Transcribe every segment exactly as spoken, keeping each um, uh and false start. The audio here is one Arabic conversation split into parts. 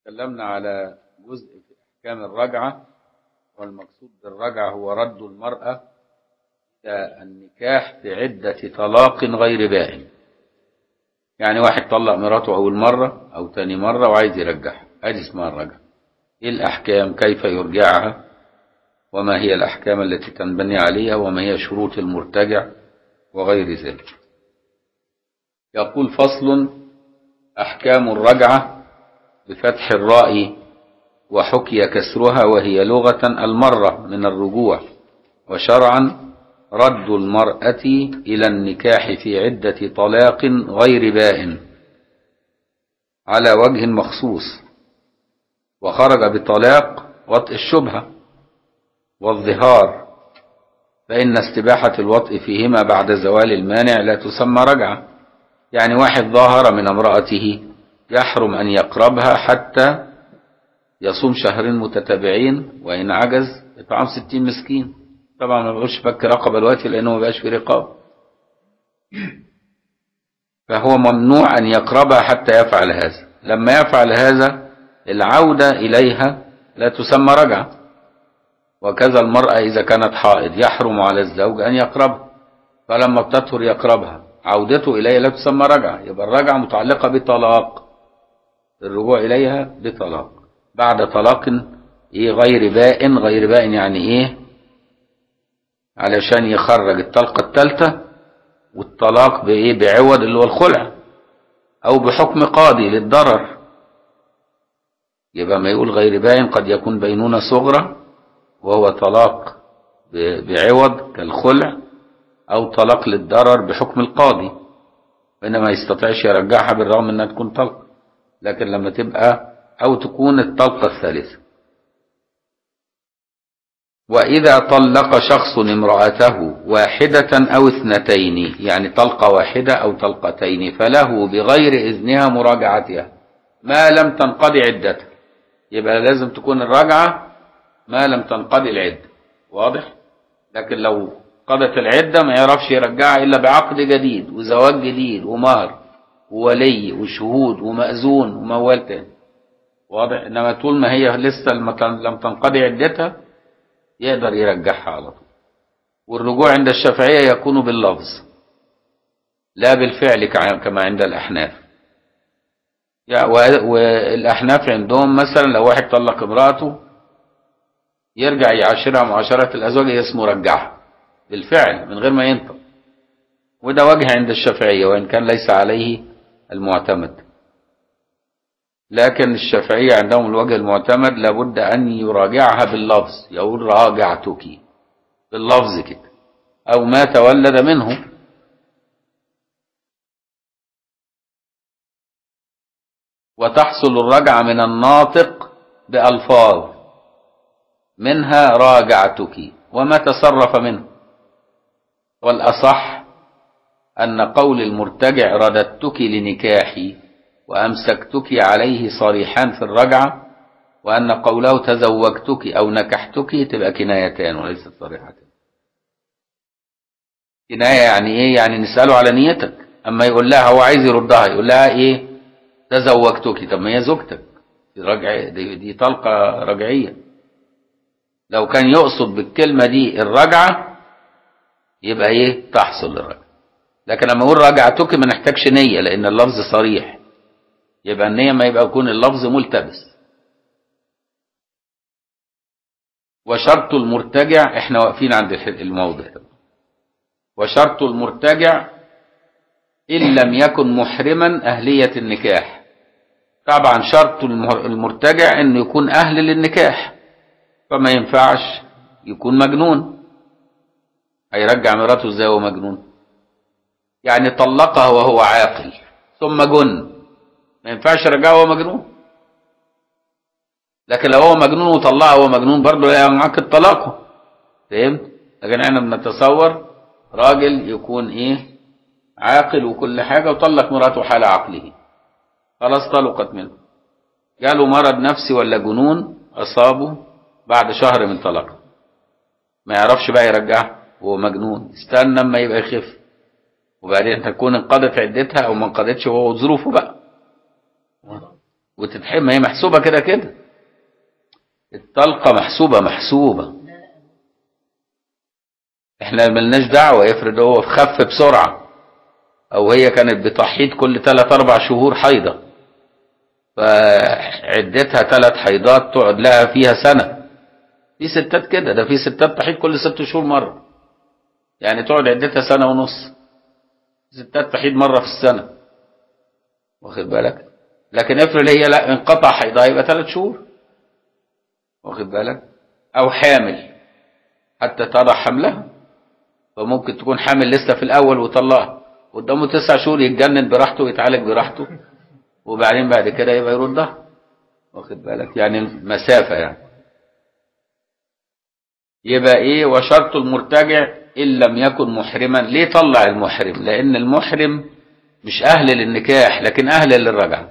تكلمنا على جزء في أحكام الرجعة، والمقصود بالرجعة هو رد المرأة إلى النكاح في عدة طلاق غير بائن. يعني واحد طلق مراته أول مرة أو تاني مرة وعايز يرجعها، هذه اسمها الرجعة. إيه الأحكام؟ كيف يرجعها؟ وما هي الأحكام التي تنبني عليها؟ وما هي شروط المرتجع؟ وغير ذلك. يقول: فصل: أحكام الرجعة بفتح الراء وحكي كسرها، وهي لغة المرة من الرجوع، وشرعا رد المرأة إلى النكاح في عدة طلاق غير بائن على وجه مخصوص. وخرج بطلاق وطئ الشبهة والظهار، فإن استباحة الوطئ فيهما بعد زوال المانع لا تسمى رجعة. يعني واحد ظاهر من امرأته يحرم أن يقربها حتى يصوم شهرين متتابعين، وإن عجز إطعام ستين مسكين. طبعا ما بقولش فك رقبة دلوقتي لأنه ما بقاش في رقاب، فهو ممنوع أن يقربها حتى يفعل هذا. لما يفعل هذا العودة إليها لا تسمى رجعة. وكذا المرأة إذا كانت حائض يحرم على الزوج أن يقربها، فلما بتطهر يقربها، عودته إليها لا تسمى رجعة. يبقى الرجعة متعلقة بطلاق، الرجوع إليها بطلاق بعد طلاق إيه غير بائن. غير بائن يعني إيه؟ علشان يخرج الطلقة الثالثة والطلاق بإيه؟ بعوض اللي هو الخلع، أو بحكم قاضي للضرر. يبقى ما يقول غير بائن قد يكون بينونة صغرى وهو طلاق بعوض كالخلع، أو طلاق للضرر بحكم القاضي، وإنما يستطيعش يرجعها بالرغم أنها تكون طلقة. لكن لما تبقى أو تكون الطلقة الثالثة. وإذا طلق شخص امرأته واحدة أو اثنتين، يعني طلقة واحدة أو طلقتين، فله بغير إذنها مراجعتها ما لم تنقضي عدتها. يبقى لازم تكون الرجعة ما لم تنقضي العدة، واضح؟ لكن لو قضت العدة ما يعرفش يرجعها إلا بعقد جديد وزواج جديد ومهر وولي وشهود ومأذون وموال تاني، واضح؟ إنما طول ما هي لسه لم تنقضي عدتها يقدر يرجعها على طول. والرجوع عند الشافعية يكون باللفظ لا بالفعل كما عند الأحناف. والأحناف عندهم مثلا لو واحد طلق امرأته يرجع يعاشرها معاشرة الأزواج، اسمه رجعها بالفعل من غير ما ينطق. وده وجه عند الشافعية وإن كان ليس عليه المعتمد. لكن الشافعية عندهم الوجه المعتمد لابد أن يراجعها باللفظ، يقول راجعتك باللفظ كده، أو ما تولد منه. وتحصل الرجعة من الناطق بألفاظ منها راجعتك وما تصرف منه. والأصح أن قول المرتجع رددتك لنكاحي وأمسكتك عليه صريحان في الرجعة، وأن قوله تزوجتك أو نكحتك تبقى كنايتان وليست صريحتان. كناية يعني إيه؟ يعني نسأله على نيتك. أما يقول لها هو عايز يردها يقول لها إيه؟ تزوجتك. طب ما هي زوجتك، دي, رجع دي, دي طلقة رجعية. لو كان يقصد بالكلمة دي الرجعة يبقى إيه؟ تحصل الرجعة. لكن لما يقول رجعتك ما نحتاجش نية لأن اللفظ صريح، يبقى النية ما يبقى يكون اللفظ ملتبس. وشرط المرتجع، احنا واقفين عند الموضع ده. وشرط المرتجع إن لم يكن محرما أهلية النكاح. طبعا شرط المرتجع أنه يكون أهل للنكاح، فما ينفعش يكون مجنون. هيرجع مراته ازاي وهو مجنون؟ يعني طلقها وهو عاقل ثم جن، ما ينفعش يرجعه وهو مجنون. لكن لو هو مجنون وطلقها وهو مجنون برضه لا ينعقد طلاقه، فهمت؟ لكن احنا بنتصور راجل يكون ايه؟ عاقل وكل حاجه وطلق مراته حال عقله، خلاص طلقت منه. جاله مرض نفسي ولا جنون اصابه بعد شهر من طلاقه، ما يعرفش بقى يرجعها وهو مجنون، استنى اما يبقى يخف وبعدين تكون انقضت عدتها او ما انقضتش وهو ظروفه بقى. وتتحرم، هي محسوبة كده كده، الطلقة محسوبة محسوبة. احنا ملناش دعوة. يفرض هو خف بسرعة، او هي كانت بتحيض كل ثلاث اربع شهور حيضة، فعدتها ثلاث حيضات تقعد لها فيها سنة. في ستات كده، ده في ستات تحيض كل ست شهور مرة، يعني تقعد عدتها سنة ونص. ستات تحيض مرة في السنة، واخد بالك؟ لكن افرض هي لا انقطع حيضها يبقى ثلاث شهور، واخد بالك؟ او حامل حتى تضع حملها، فممكن تكون حامل لسه في الاول وطلقها، قدامه تسع شهور يتجنن براحته ويتعالج براحته، وبعدين بعد كده يبقى يردها، واخد بالك؟ يعني مسافة يعني. يبقى ايه؟ وشرط المرتجع ان لم يكن محرما. ليه طلع المحرم؟ لان المحرم مش اهل للنكاح لكن اهل للرجعة.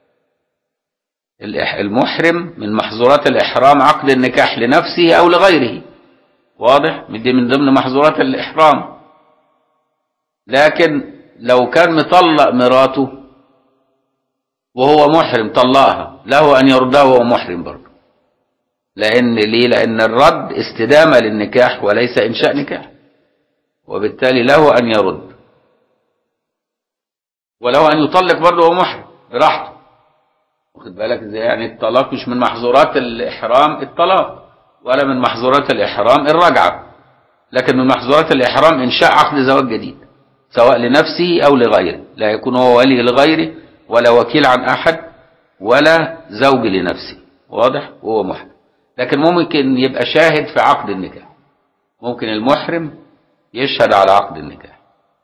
المحرم من محظورات الاحرام عقد النكاح لنفسه او لغيره، واضح؟ دي من ضمن محظورات الاحرام. لكن لو كان مطلق مراته وهو محرم طلقها، له ان يردها وهو محرم برضه. لان ليه؟ لان الرد استدامة للنكاح وليس انشاء نكاح، وبالتالي له ان يرد، وله ان يطلق برضه وهو محرم براحته، واخد بالك ازاي؟ يعني الطلاق مش من محظورات الاحرام الطلاق، ولا من محظورات الاحرام الرجعة، لكن من محظورات الاحرام انشاء عقد زواج جديد سواء لنفسه او لغيره، لا يكون هو ولي لغيره ولا وكيل عن احد ولا زوج لنفسه، واضح؟ وهو محرم. لكن ممكن يبقى شاهد في عقد النكاح، ممكن المحرم يشهد على عقد النكاح.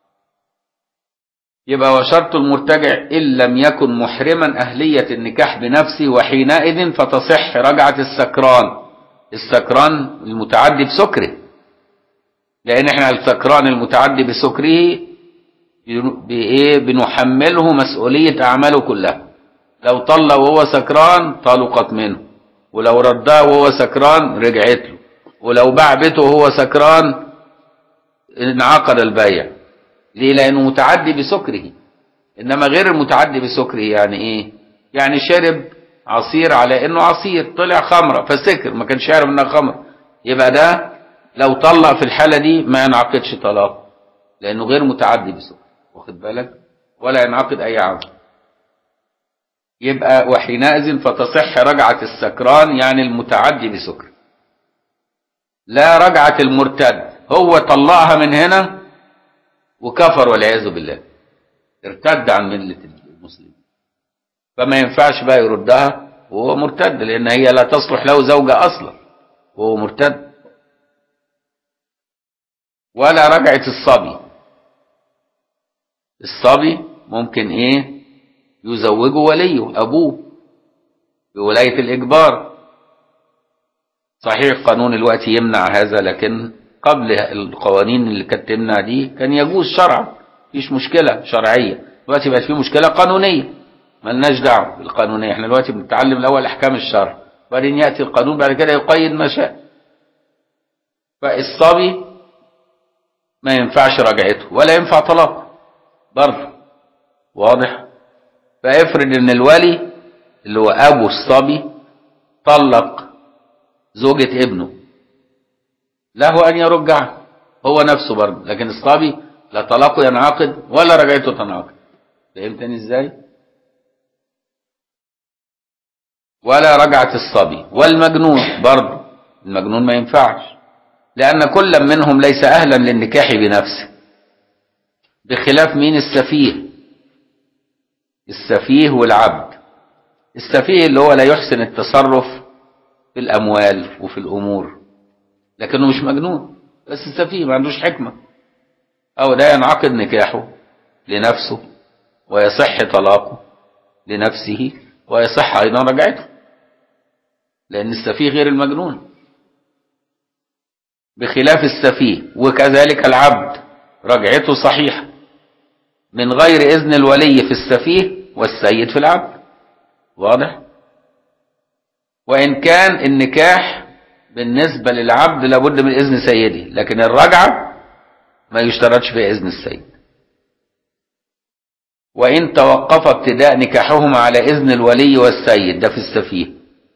يبقى وشرط المرتجع إن لم يكن محرما أهلية النكاح بنفسه، وحينئذ فتصح رجعة السكران. السكران المتعدي بسكره، لأن احنا السكران المتعدي بسكره بإيه؟ بنحمله مسؤولية أعماله كلها. لو طلق وهو سكران طلقت منه، ولو رداه وهو سكران رجعت له، ولو باع بيته وهو سكران انعقد البيع. ليه؟ لأنه متعدي بسكره. إنما غير المتعدي بسكره يعني إيه؟ يعني شرب عصير على إنه عصير، طلع خمرة فسكر، ما كانش يعرف إنها خمرة، يبقى ده لو طلق في الحالة دي ما ينعقدش طلاق، لأنه غير متعدي بسكر، واخد بالك؟ ولا ينعقد أي عقد. يبقى وحينئذ فتصح رجعة السكران يعني المتعدي بسكر، لا رجعة المرتد. هو طلقها من هنا وكفر والعياذ بالله، ارتد عن ملة المسلمين، فما ينفعش بقى يردها وهو مرتد، لأن هي لا تصلح له زوجة أصلا وهو مرتد. ولا رجعة الصبي. الصبي ممكن ايه؟ يزوجه وليه أبوه بولاية الإجبار. صحيح قانون الوقت يمنع هذا، لكن قبل القوانين اللي كانت تمنع دي كان يجوز شرعا، مفيش مشكلة شرعية. دلوقتي بقت في مشكلة قانونية، ملناش دعوة بالقانونية، احنا دلوقتي بنتعلم الأول أحكام الشرع، بعدين يأتي القانون بعد كده يقيد ما شاء. فالصبي ما ينفعش رجعته ولا ينفع طلاق برضه، واضح؟ فافرض ان الولي اللي هو ابو الصبي طلق زوجة ابنه، له ان يرجعها هو نفسه برضه، لكن الصبي لا طلاقه ينعقد ولا رجعته تنعقد. فهمتني ازاي؟ ولا رجعة الصبي. والمجنون برضه، المجنون ما ينفعش، لأن كل منهم ليس أهلا للنكاح بنفسه، بخلاف مين؟ السفيه. السفيه والعبد. السفيه اللي هو لا يحسن التصرف في الأموال وفي الأمور، لكنه مش مجنون، بس السفيه ما عندوش حكمة، أو ده ينعقد نكاحه لنفسه ويصح طلاقه لنفسه ويصح أيضا رجعته، لأن السفيه غير المجنون، بخلاف السفيه. وكذلك العبد رجعته صحيحة من غير إذن الولي في السفيه والسيد في العبد، واضح؟ وإن كان النكاح بالنسبة للعبد لابد من إذن سيده، لكن الرجعة ما يشترطش فيها إذن السيد. وإن توقف ابتداء نكاحهما على إذن الولي والسيد، ده في السفيه.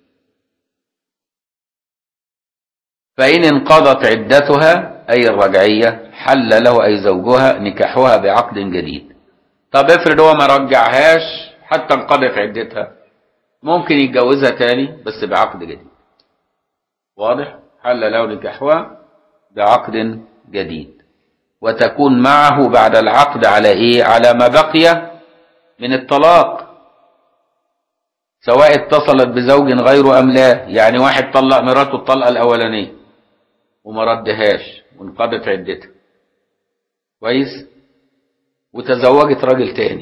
فإن انقضت عدتها أي الرجعية حل له أي زوجها نكاحها بعقد جديد. طب افرض هو ما رجعهاش حتى انقضت عدتها، ممكن يتجوزها تاني بس بعقد جديد. واضح؟ حل له نكاحها بعقد جديد، وتكون معه بعد العقد على ايه؟ على ما بقي من الطلاق، سواء اتصلت بزوج غيره ام لا. يعني واحد طلق مراته الطلقه الاولانيه وما ردهاش وانقضت عدتها، كويس، وتزوجت راجل تاني،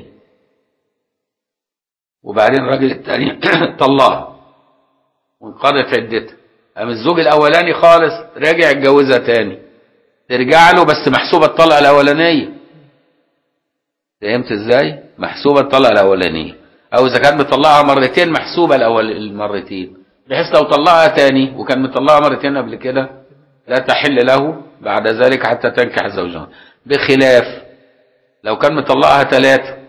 وبعدين الراجل التاني طلقها وانقضت عدتها، قام الزوج الاولاني خالص راجع اتجوزها تاني، ترجع له بس محسوبه الطلقه الاولانيه. فهمت ازاي؟ محسوبه الطلقه الاولانيه، او اذا كان مطلقها مرتين محسوبه الاول المرتين، بحيث لو طلقها تاني وكان مطلقها مرتين قبل كده لا تحل له بعد ذلك حتى تنكح زوجها. بخلاف لو كان مطلقها ثلاثه،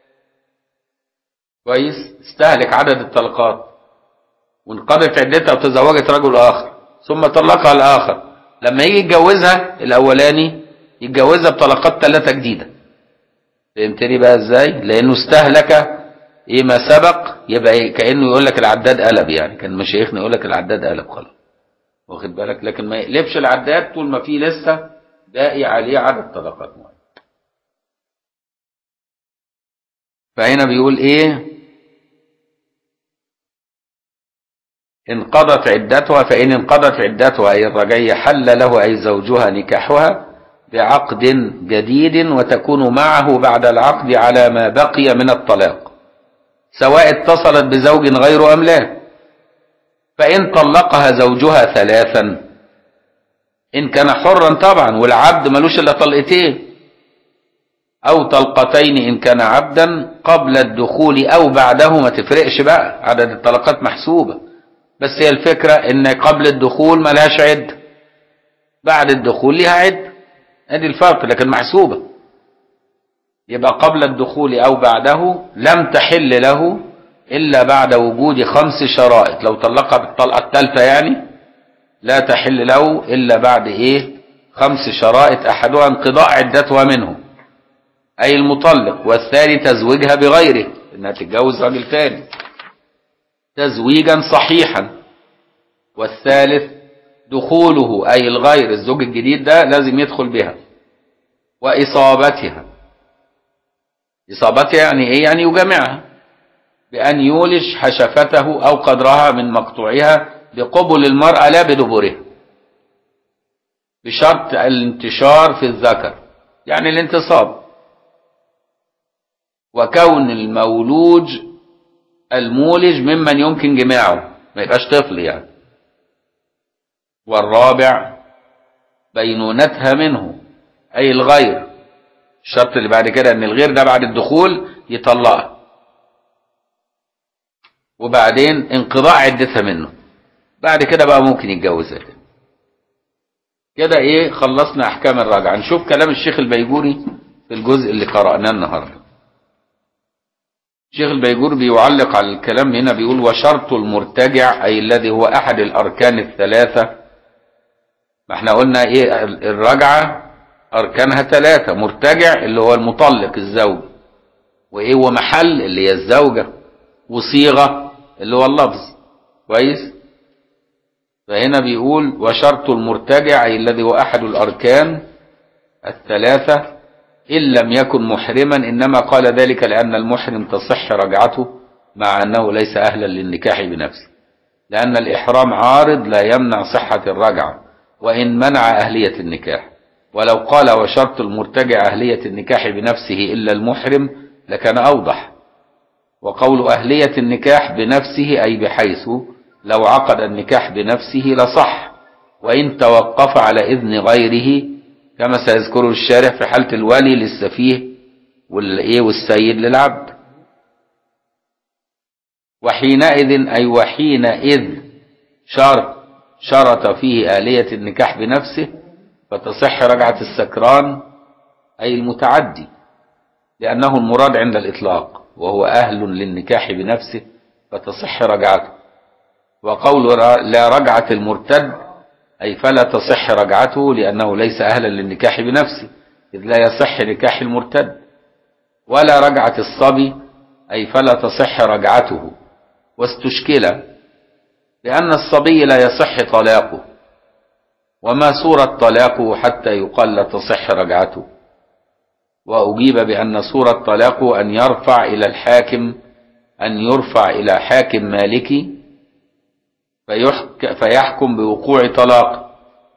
كويس، استهلك عدد الطلقات وانقضت عدتها وتزوجت رجل اخر ثم طلقها الاخر، لما يجي يتجوزها الاولاني يتجوزها بطلقات ثلاثه جديده. فهمتني بقى ازاي؟ لانه استهلك ايه ما سبق، يبقى إيه؟ كانه يقول لك العداد قلب، يعني كان مشايخنا يقول لك العداد قلب خلاص، واخد بالك؟ لكن ما يقلبش العداد طول ما فيه لسه باقي عليه عدد طلقات معين. فهنا بيقول ايه؟ انقضت عدتها، فإن انقضت عدتها أي الرجعية حل له أي زوجها نكاحها بعقد جديد، وتكون معه بعد العقد على ما بقي من الطلاق، سواء اتصلت بزوج غيره أم لا. فإن طلقها زوجها ثلاثا، إن كان حرا طبعا، والعبد ملوش إلا طلقتين، أو طلقتين إن كان عبدا، قبل الدخول أو بعده ما تفرقش بقى، عدد الطلقات محسوبة، بس هي الفكرة ان قبل الدخول ملهاش عد، بعد الدخول لها عد، ادي الفرق، لكن محسوبة. يبقى قبل الدخول او بعده لم تحل له الا بعد وجود خمس شرائط. لو طلقها بالطلقة الثالثة يعني لا تحل له الا بعد ايه؟ خمس شرائط، احدها انقضاء عدتها منه اي المطلق، والثاني تزويجها بغيره، انها تتجوز راجل ثاني تزويجا صحيحا، والثالث دخوله أي الغير، الزوج الجديد ده لازم يدخل بها، وإصابتها. إصابتها يعني إيه؟ يعني يجامعها بأن يولج حشفته أو قدرها من مقطوعها بقبل المرأة لا بدبرها، بشرط الانتشار في الذكر، يعني الانتصاب، وكون المولوج المولج ممن يمكن جماعه، ما يبقاش طفل يعني. والرابع بينونتها منه أي الغير، الشرط اللي بعد كده ان الغير ده بعد الدخول يطلقها، وبعدين انقضاء عدتها منه، بعد كده بقى ممكن يتجوزها. كده ايه؟ خلصنا احكام الرجعه. نشوف كلام الشيخ البيجوري في الجزء اللي قرأناه النهارده. الشيخ البيجوري بيعلق على الكلام هنا، بيقول: وشرط المرتجع أي الذي هو أحد الأركان الثلاثة. ما احنا قلنا ايه؟ الرجعة أركانها ثلاثة، مرتجع اللي هو المطلق الزوج، وايه ومحل اللي هي الزوجة، وصيغة اللي هو اللفظ، كويس؟ فهنا بيقول: وشرط المرتجع أي الذي هو أحد الأركان الثلاثة إن لم يكن محرما، إنما قال ذلك لأن المحرم تصح رجعته مع أنه ليس أهلا للنكاح بنفسه، لأن الإحرام عارض لا يمنع صحة الرجعة وإن منع أهلية النكاح. ولو قال: وشرط المرتجع أهلية النكاح بنفسه إلا المحرم لكان أوضح. وقول أهلية النكاح بنفسه أي بحيث لو عقد النكاح بنفسه لصح، وإن توقف على إذن غيره، كما سيذكره الشارح في حالة الولي للسفيه والسيد للعبد. وحينئذ أي وحينئذ شرط شرط فيه آلية النكاح بنفسه، فتصح رجعة السكران أي المتعدي، لأنه المراد عند الإطلاق، وهو أهل للنكاح بنفسه فتصح رجعته. وقول لا رجعة المرتد أي فلا تصح رجعته لأنه ليس أهلا للنكاح بنفسه، إذ لا يصح نكاح المرتد. ولا رجعة الصبي أي فلا تصح رجعته، واستشكل لأن الصبي لا يصح طلاقه، وما صورة طلاقه حتى يقال لا تصح رجعته. وأجيب بأن صورة طلاقه أن يرفع إلى الحاكم أن يرفع إلى حاكم مالكي فيحكم بوقوع طلاق.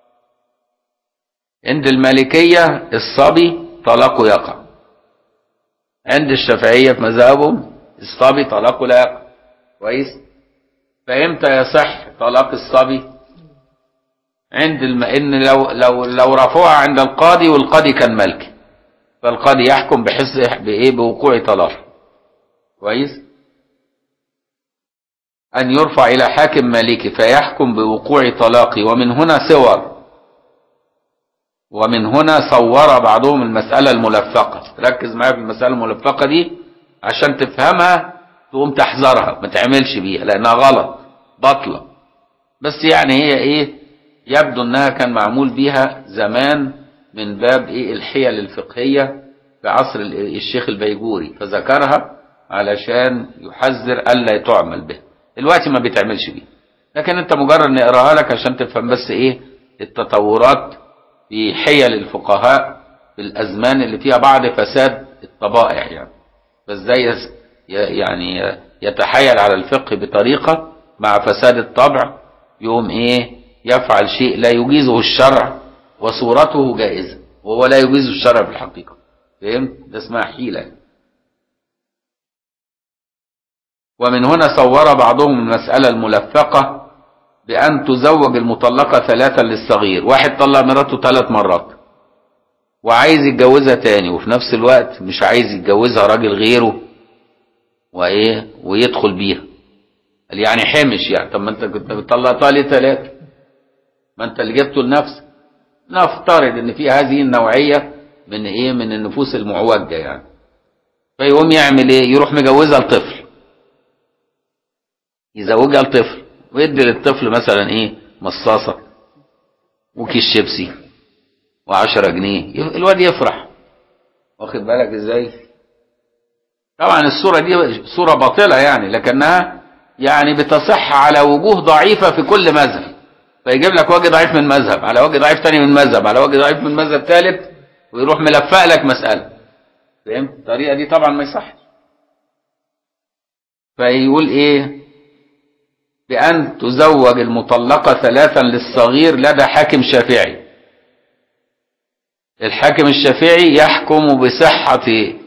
عند المالكية الصبي طلاقه يقع، عند الشافعية في مذهبهم الصبي طلاقه لا يقع. كويس؟ فإمتى يصح طلاق الصبي؟ عند الم... إن لو لو لو رفعها عند القاضي والقاضي كان ملكي، فالقاضي يحكم بحس بإيه؟ بوقوع طلاق. كويس؟ أن يرفع إلى حاكم مالكي فيحكم بوقوع طلاقي. ومن هنا صور، ومن هنا صور بعضهم المسألة الملفقة. ركز معايا في المسألة الملفقة دي عشان تفهمها، تقوم تحذرها ما تعملش بيها لأنها غلط بطلة. بس يعني هي إيه؟ يبدو أنها كان معمول بيها زمان من باب إيه؟ الحيل الفقهية في عصر الشيخ البيجوري، فذكرها علشان يحذر ألا تعمل به. دلوقتي ما بيتعملش بيه، لكن انت مجرد نقراها لك عشان تفهم بس ايه التطورات في حيل الفقهاء في الازمان اللي فيها بعض فساد الطبائع، يعني فازاي يعني يتحايل على الفقه بطريقة مع فساد الطبع، يوم ايه يفعل شيء لا يجيزه الشرع وصورته جائزة وهو لا يجيزه الشرع في الحقيقة. فهمت؟ ده اسمها حيلة. ومن هنا صور بعضهم المسألة الملفقة بأن تزوج المطلقة ثلاثا للصغير. واحد طلق مراته ثلاث مرات وعايز يتجوزها تاني، وفي نفس الوقت مش عايز يتجوزها راجل غيره وايه ويدخل بيها، قال يعني حمش يعني. طب ما انت كنت بتطلقها ليه ثلاثة؟ ما انت اللي جبته لنفسك. نفترض ان في هذه النوعية من ايه من النفوس المعوجة يعني، فيقوم يعمل ايه؟ يروح مجوزها لطفل، يزوجها لطفل ويدي للطفل مثلا ايه مصاصة وكيس شيبسي وعشرة جنيه، الواد يفرح. واخد بالك ازاي؟ طبعا الصورة دي صورة باطلة يعني، لكنها يعني بتصح على وجوه ضعيفة في كل مذهب، فيجيب لك وجه ضعيف من مذهب على وجه ضعيف تاني من مذهب على وجه ضعيف من مذهب ثالث، ويروح ملفق لك مسألة. فهمت؟ الطريقة دي طبعا ما يصحش. فيقول ايه؟ بأن تزوج المطلقة ثلاثا للصغير لدى حاكم شافعي. الحاكم الشافعي يحكم بصحة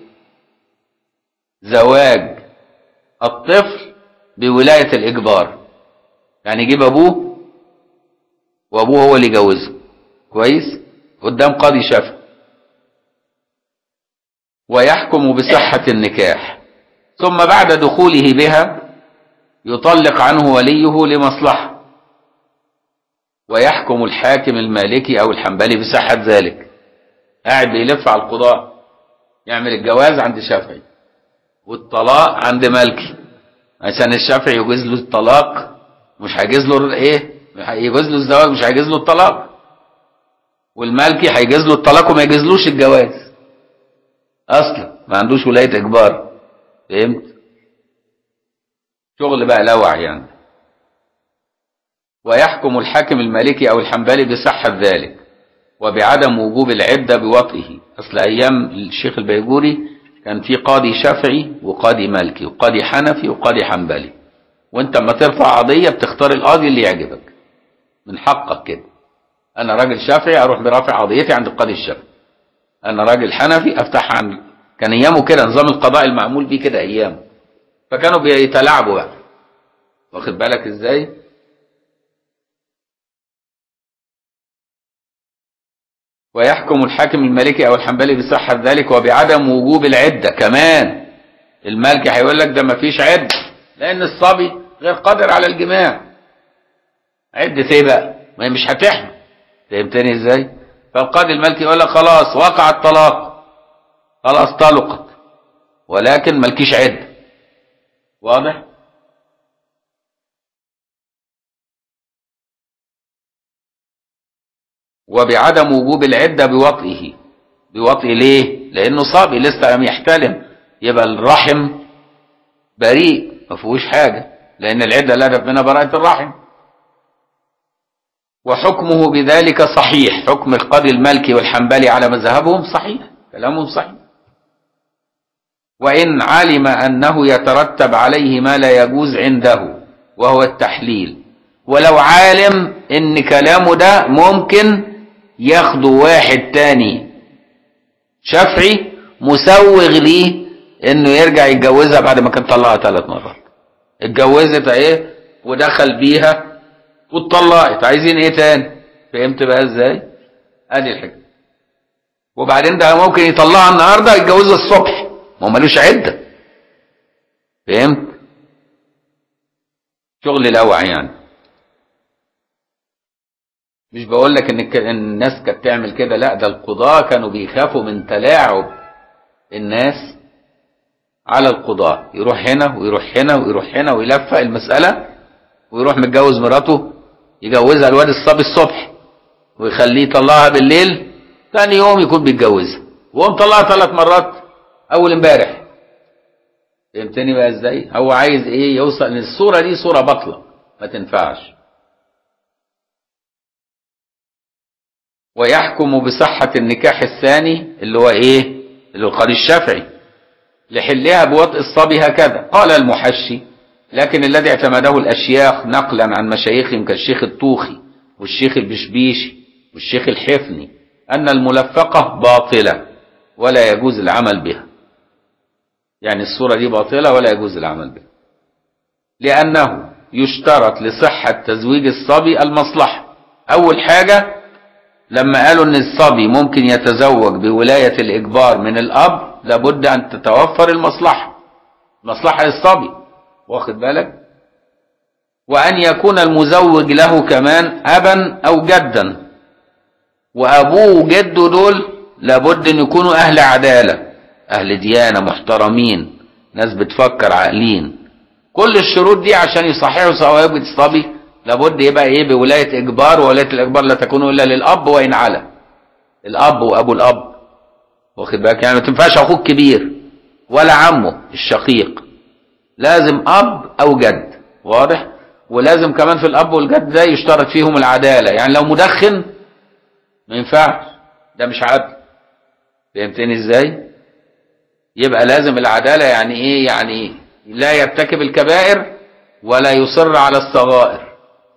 زواج الطفل بولاية الإجبار، يعني يجيب أبوه وأبوه هو اللي يجوزه. كويس؟ قدام قاضي شافعي. ويحكم بصحة النكاح، ثم بعد دخوله بها يطلق عنه وليه لمصلحة، ويحكم الحاكم المالكي أو الحنبلي بصحة ذلك. قاعد بيلف على القضاء، يعمل الجواز عند شافعي والطلاق عند مالكي، عشان الشافعي يجوز له الطلاق مش هيجوز له ايه؟ هيجوز له الزواج مش هيجوز له الطلاق، والمالكي هيجوز له الطلاق وما يجوزلوش الجواز اصلا، ما عندوش ولاية اجبار. فهمت؟ شغل بقى لوع يعني. ويحكم الحاكم المالكي أو الحنبلي بصحة ذلك وبعدم وجوب العدة بوطئه. أصل أيام الشيخ البيجوري كان في قاضي شافعي وقاضي مالكي وقاضي حنفي وقاضي حنبلي، وانت لما ترفع قضية بتختار القاضي اللي يعجبك من حقك كده. أنا راجل شافعي أروح برافع قضيتي عند القاضي الشافعي، أنا راجل حنفي أفتحها عند، كان أيامه كده نظام القضاء المعمول بيه كده أيامه، فكانوا بيتلاعبوا بقى. واخد بالك ازاي؟ ويحكم الحاكم المالكي او الحنبلي بصحة ذلك وبعدم وجوب العدة. كمان المالكي هيقول لك ده ما فيش عدة لان الصبي غير قادر على الجماع. عدة ايه بقى؟ ما هي مش هتحمل. فهمتني ازاي؟ فالقاضي المالكي يقول لك خلاص وقع الطلاق، خلاص طلقت، ولكن مالكيش عدة. واضح؟ وبعدم وجوب العدة بوطئه. بوطئ ليه؟ لأنه صبي لسه لم يحتلم، يبقى الرحم بريء ما فيهوش حاجة، لأن العدة لا منها براءة الرحم. وحكمه بذلك صحيح، حكم القاضي المالكي والحنبلي على مذهبهم صحيح، كلامهم صحيح. وإن علم أنه يترتب عليه ما لا يجوز عنده وهو التحليل، ولو عالم إن كلامه ده ممكن ياخده واحد تاني شافعي مسوغ ليه إنه يرجع يتجوزها بعد ما كان طلقها ثلاث مرات. اتجوزت ايه ودخل بيها واتطلقت، عايزين ايه تاني؟ فهمت بقى ازاي؟ ادي الحكمه. وبعدين ده ممكن يطلعها النهارده يتجوزها الصبح، ما هو ملوش عده. فهمت؟ شغل الاوعى يعني. مش بقول لك ان الناس كانت تعمل كده، لا، ده القضاة كانوا بيخافوا من تلاعب الناس على القضاء، يروح هنا ويروح هنا ويروح هنا ويلفق المسألة ويروح متجوز مراته، يجوزها الواد الصبي الصبح ويخليه يطلعها بالليل، ثاني يوم يكون بيتجوزها وهو مطلعها ثلاث مرات اول امبارح. فهمتني بقى ازاي؟ هو عايز ايه؟ يوصل ان الصورة دي صورة باطلة ما تنفعش. ويحكم بصحة النكاح الثاني اللي هو ايه؟ اللي هو القاضي الشافعي لحلها بوطء الصبي هكذا. قال المحشي: لكن الذي اعتمده الأشياخ نقلا عن مشايخهم كالشيخ الطوخي والشيخ البشبيشي والشيخ الحفني أن الملفقة باطلة ولا يجوز العمل بها. يعني الصورة دي باطلة ولا يجوز العمل بها، لأنه يشترط لصحة تزويج الصبي المصلحة. أول حاجة لما قالوا أن الصبي ممكن يتزوج بولاية الإجبار من الأب، لابد أن تتوفر المصلحة، مصلحة للصبي، واخد بالك؟ وأن يكون المزوج له كمان أبا أو جدا، وأبوه وجده دول لابد أن يكونوا أهل عدالة، أهل ديانة، محترمين، ناس بتفكر، عاقلين. كل الشروط دي عشان يصححوا زواج الصبي لابد يبقى إيه؟ بولاية إجبار، وولاية الإجبار لا تكون إلا للأب وإن على الأب وأبو الأب، واخد بالك؟ يعني ما تنفعش أخوك كبير ولا عمه الشقيق، لازم أب أو جد، واضح؟ ولازم كمان في الأب والجد ده يشترط فيهم العدالة، يعني لو مدخن ما ينفعش، ده مش عدل. فهمتني ازاي؟ يبقى لازم العدالة، يعني ايه؟ يعني لا يرتكب الكبائر ولا يصر على الصغائر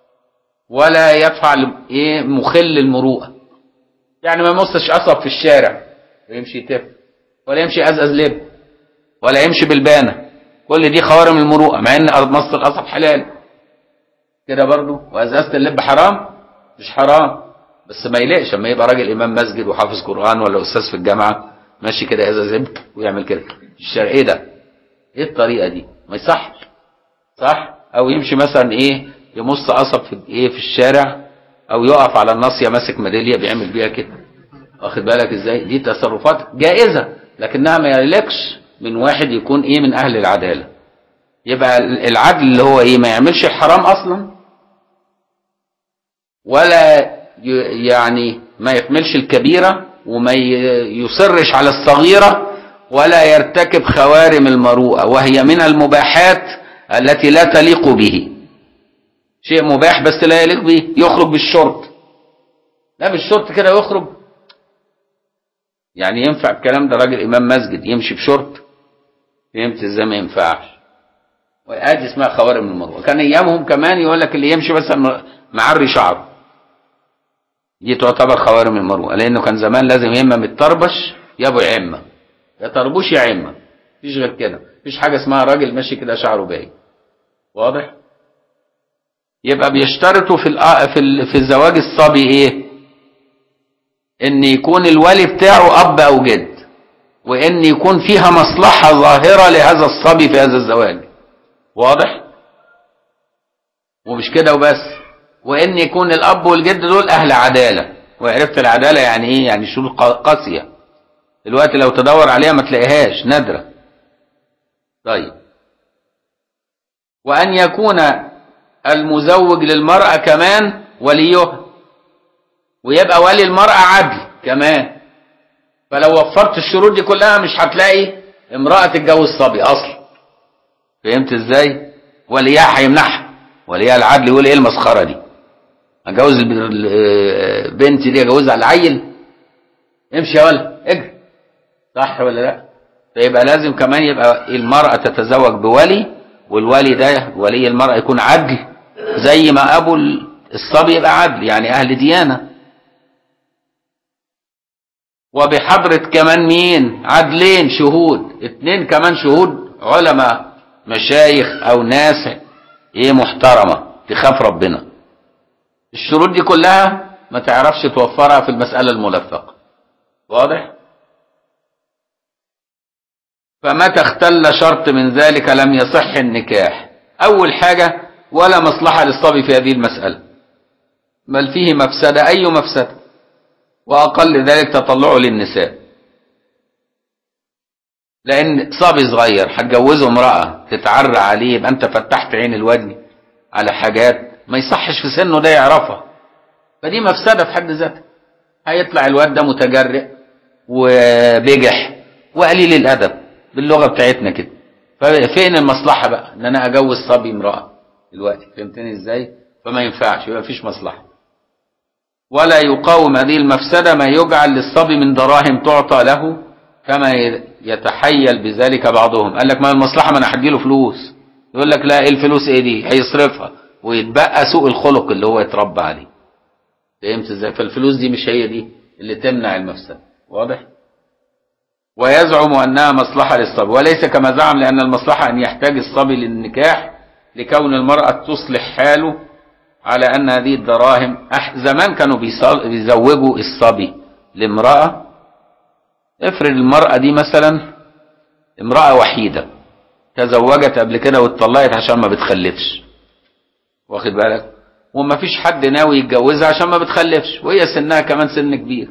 ولا يفعل ايه مخل المروءة، يعني ما يمصش قصب في الشارع ويمشي تف، ولا يمشي أزأز لب، ولا يمشي بالبانة، كل دي خوارم المروءة، مع ان مص القصب حلال كده برضو، وأزازة اللب حرام مش حرام، بس ما يلقش اما يبقى راجل امام مسجد وحافظ قرآن ولا استاذ في الجامعة ماشي كده ازاز لب ويعمل كده الشارع. ايه ده؟ ايه الطريقة دي؟ ما يصحش، صح؟ او يمشي مثلا ايه يمص قصب في ايه في الشارع، او يقف على الناصية ماسك ميدالية بيعمل بيها كده، واخد بالك ازاي؟ دي تصرفات جائزة لكنها ما يليقش من واحد يكون ايه من اهل العدالة. يبقى العدل اللي هو ايه؟ ما يعملش الحرام اصلا، ولا يعني ما يكملش الكبيرة، وما يصرش على الصغيرة، ولا يرتكب خوارم المروءة وهي من المباحات التي لا تليق به. شيء مباح بس لا يليق به، يخرج بالشرط، لا بالشرط كده يخرج، يعني ينفع الكلام ده؟ راجل امام مسجد يمشي بشرط؟ فهمت ازاي؟ ما ينفعش. وادي اسمها خوارم المروءة. كان ايامهم كمان يقول لك اللي يمشي بس معري شعره، دي تعتبر خوارم المروءة، لانه كان زمان لازم يا اما متطربش يا ابو عمه، يا طربوش يا عمه، مفيش غير كده، مفيش حاجه اسمها راجل ماشي كده شعره باين، واضح؟ يبقى بيشترطوا في في في الزواج الصبي ايه؟ ان يكون الولي بتاعه اب او جد، وان يكون فيها مصلحه ظاهره لهذا الصبي في هذا الزواج، واضح؟ ومش كده وبس، وان يكون الاب والجد دول اهل عداله. وعرفت العداله يعني ايه؟ يعني شروط قاسيه، دلوقتي لو تدور عليها ما تلاقيهاش، نادره. طيب، وأن يكون المزوج للمرأة كمان وليها، ويبقى ولي المرأة عدل كمان. فلو وفرت الشروط دي كلها مش هتلاقي امرأة تتجوز صبي أصلا. فهمت ازاي؟ وليها هيمنعها، وليها العدل يقول ايه المسخرة دي؟ أجوز بنتي دي أجوزها على العيل؟ امشي يا ولد اجري، صح ولا لا؟ فيبقى لازم كمان يبقى المرأة تتزوج بولي، والولي ده ولي المرأة يكون عدل زي ما أبو الصبي يبقى عدل، يعني أهل ديانة. وبحضرة كمان مين؟ عدلين شهود، اتنين كمان شهود علماء مشايخ أو ناس ايه محترمة تخاف ربنا. الشروط دي كلها ما تعرفش توفرها في المسألة الملفقة. واضح؟ فمتى اختل شرط من ذلك لم يصح النكاح. أول حاجة ولا مصلحة للصبي في هذه المسألة، بل فيه مفسدة، أي مفسدة، وأقل ذلك تطلعه للنساء. لأن صبي صغير هتجوزه امرأة تتعرى عليه، يبقى أنت فتحت عين الوجه على حاجات ما يصحش في سنه ده يعرفها، فدي مفسدة في حد ذاتها. هيطلع الواد ده متجرئ وبجح وقليل الأدب باللغة بتاعتنا كده. ففين المصلحة بقى ان انا اجوز صبي امرأة دلوقتي؟ فهمتني ازاي؟ فما ينفعش، يبقى مفيش مصلحة. ولا يقاوم هذه المفسدة ما يجعل للصبي من دراهم تعطى له، كما يتحيل بذلك بعضهم. قال لك ما المصلحة، ما انا هديله فلوس. يقول لك لا، ايه الفلوس ايه دي؟ هيصرفها ويتبقى سوء الخلق اللي هو يتربى عليه. فهمت ازاي؟ فالفلوس دي مش هي دي اللي تمنع المفسدة. واضح؟ ويزعم أنها مصلحة للصبي، وليس كما زعم، لأن المصلحة أن يحتاج الصبي للنكاح لكون المرأة تصلح حاله على أن هذه الدراهم. زمان كانوا بيزوجوا الصبي لامرأة. افرض المرأة دي مثلا امرأة وحيدة تزوجت قبل كده واتطلقت عشان ما بتخلفش، واخد بالك؟ وما فيش حد ناوي يتجوزها عشان ما بتخلفش، وهي سنها كمان سن كبير،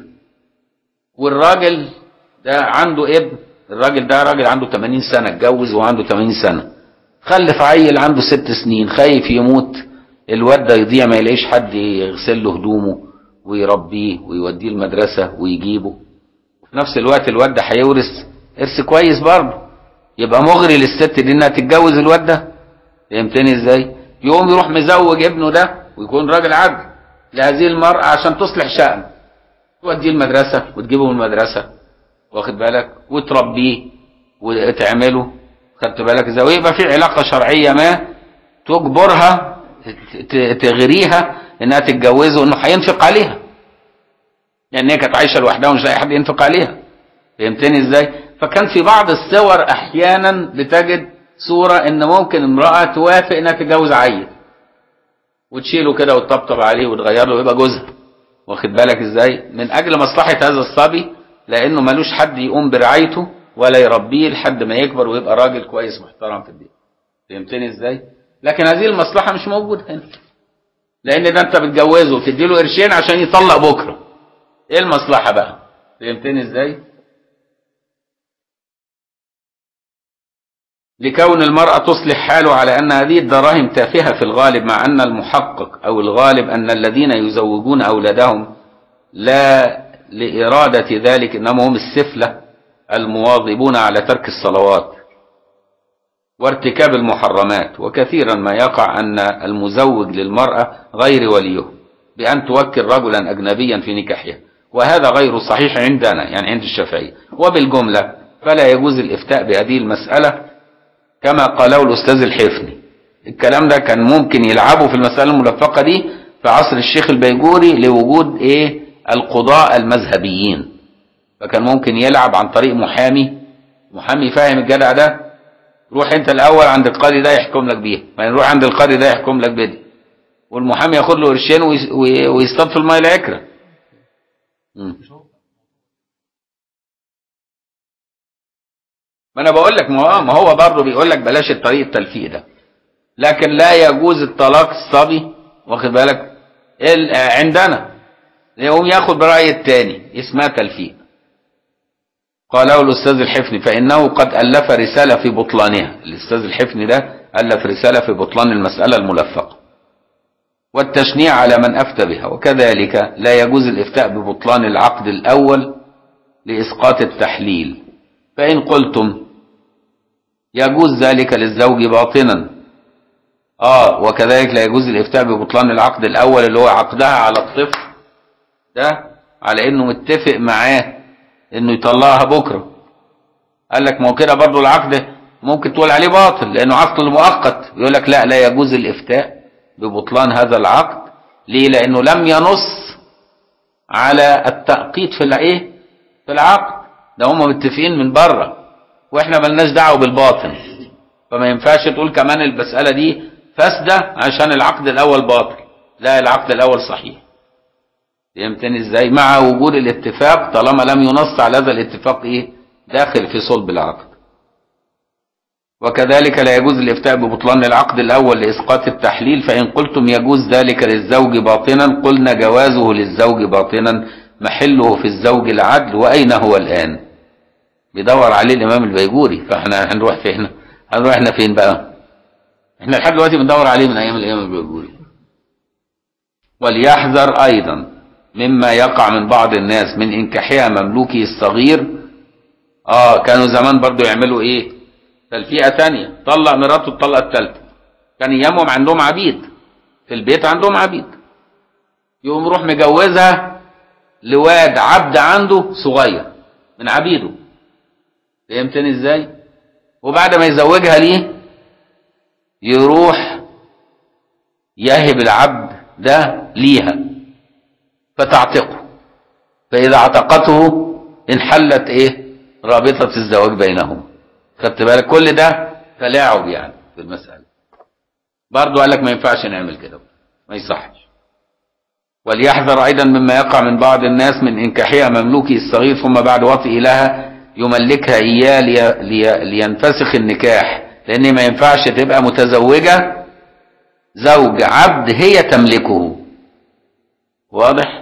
والراجل ده عنده ابن. الراجل ده راجل عنده ثمانين سنة، اتجوز وعنده ثمانين سنة، خلف عيل عنده ست سنين، خايف يموت الواد ده يضيع، ما يلاقيش حد يغسل له هدومه ويربيه ويوديه المدرسة ويجيبه. في نفس الوقت الواد ده هيورث ارث كويس برضه، يبقى مغري للست دي انها تتجوز الواد ده. فهمتني ازاي؟ يقوم يروح مزوج ابنه ده ويكون راجل عدل لهذه المرأة عشان تصلح شأنه، توديه المدرسة وتجيبه من المدرسة، واخد بالك، وتربيه وتعمله، خدت بالك ازاي؟ ويبقى في علاقة شرعية ما تجبرها تغريها انها تتجوزه، انه هينفق عليها، يعني هي كانت عايشة لوحدها ومش لاقي حد ينفق عليها. فهمتني ازاي؟ فكان في بعض الصور احيانا بتجد صورة ان ممكن امرأة توافق انها تتجوز عيل وتشيله كده وتطبطب عليه وتغير له ويبقى جوزها، واخد بالك ازاي؟ من اجل مصلحة هذا الصبي، لانه ملوش حد يقوم برعايته ولا يربيه لحد ما يكبر ويبقى راجل كويس محترم في البيت. فهمتني ازاي؟ لكن هذه المصلحة مش موجودة هنا، لان ده انت بتجوزه وتديله قرشين عشان يطلق بكرة. ايه المصلحة بقى؟ فهمتني ازاي؟ لكون المرأة تصلح حاله على ان هذه الدراهم تافهة في الغالب، مع ان المحقق او الغالب ان الذين يزوجون اولادهم لا لإرادة ذلك، إنما هم السفلة المواظبون على ترك الصلوات وارتكاب المحرمات. وكثيرا ما يقع أن المزوج للمرأة غير وليه بأن توكل رجلا أجنبيا في نكاحها، وهذا غير صحيح عندنا، يعني عند الشافعية. وبالجملة فلا يجوز الإفتاء بهذه المسألة كما قاله الأستاذ الحفني. الكلام ده كان ممكن يلعبوا في المسألة الملفقة دي في عصر الشيخ البيجوري لوجود إيه؟ القضاء المذهبيين، فكان ممكن يلعب عن طريق محامي، محامي فاهم الجدع ده، روح انت الاول عند القاضي ده يحكم لك بيها، ما نروح عند القاضي ده يحكم لك بدي، والمحامي ياخد له قرشين ويصطاد في الماء العكره. ما انا بقول لك، ما هو برضه بيقول لك بلاش الطريق التلفيق ده، لكن لا يجوز الطلاق الصبي، واخد بالك؟ عندنا يقوم ياخد برأي التاني، اسمها تلفيق. قاله الأستاذ الحفني فإنه قد ألف رسالة في بطلانها. الأستاذ الحفني ده ألف رسالة في بطلان المسألة الملفقة والتشنيع على من أفتى بها. وكذلك لا يجوز الإفتاء ببطلان العقد الأول لإسقاط التحليل. فإن قلتم يجوز ذلك للزوج باطنا، آه وكذلك لا يجوز الإفتاء ببطلان العقد الأول اللي هو عقدها على الطفل ده على إنه متفق معاه إنه يطلعها بكرة. قال لك ما هو كده برضه العقد ممكن تقول عليه باطل لأنه عقد مؤقت. يقول لك لا لا يجوز الإفتاء ببطلان هذا العقد. ليه؟ لأنه لم ينص على التأقيد في الإيه؟ في العقد ده، هم متفقين من بره واحنا ملناش دعوه بالباطن. فما ينفعش تقول كمان المسألة دي فاسدة عشان العقد الأول باطل. لا، العقد الأول صحيح. فهمتني ازاي؟ مع وجود الاتفاق طالما لم ينص على هذا الاتفاق ايه؟ داخل في صلب العقد. وكذلك لا يجوز الإفتاء ببطلان العقد الأول لإسقاط التحليل. فإن قلتم يجوز ذلك للزوج باطنا قلنا جوازه للزوج باطنا محله في الزوج العدل. وأين هو الآن؟ بيدور عليه الإمام البيجوري. فاحنا هنروح فين؟ هنروح احنا فين بقى؟ احنا لحد دلوقتي بندور عليه من أيام الإمام البيجوري. وليحذر أيضا مما يقع من بعض الناس من إنكاحها مملوكه الصغير. آه كانوا زمان برضو يعملوا إيه؟ تلفيقة تانية، طلق مراته الطلقة التالتة. كان أيامهم عندهم عبيد في البيت، عندهم عبيد، يقوم يروح مجوزها لواد عبد عنده صغير من عبيده. فهمتني ازاي؟ وبعد ما يزوجها ليه يروح يهب العبد ده ليها فتعتقه. فإذا اعتقته انحلت ايه؟ رابطة الزواج بينهم. خدت بالك؟ كل ده تلاعب يعني في المسألة. برضو قال لك ما ينفعش نعمل كده، ما يصحش. وليحذر أيضا مما يقع من بعض الناس من إنكاحها مملوكه الصغير ثم بعد وطئ لها يملكها إياه لي لي لينفسخ النكاح. لأن ما ينفعش تبقى متزوجة زوج عبد هي تملكه. واضح؟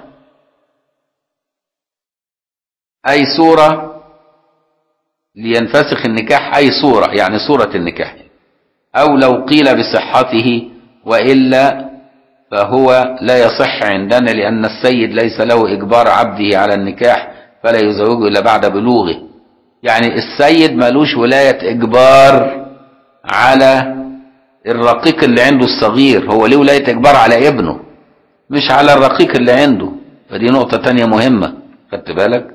أي صورة لينفسخ النكاح، أي صورة يعني صورة النكاح. أو لو قيل بصحته وإلا فهو لا يصح عندنا لأن السيد ليس له إجبار عبده على النكاح فلا يزوجه إلا بعد بلوغه. يعني السيد مالوش ولاية إجبار على الرقيق اللي عنده الصغير، هو ليه ولاية إجبار على ابنه مش على الرقيق اللي عنده. فدي نقطة تانية مهمة، خدت بالك؟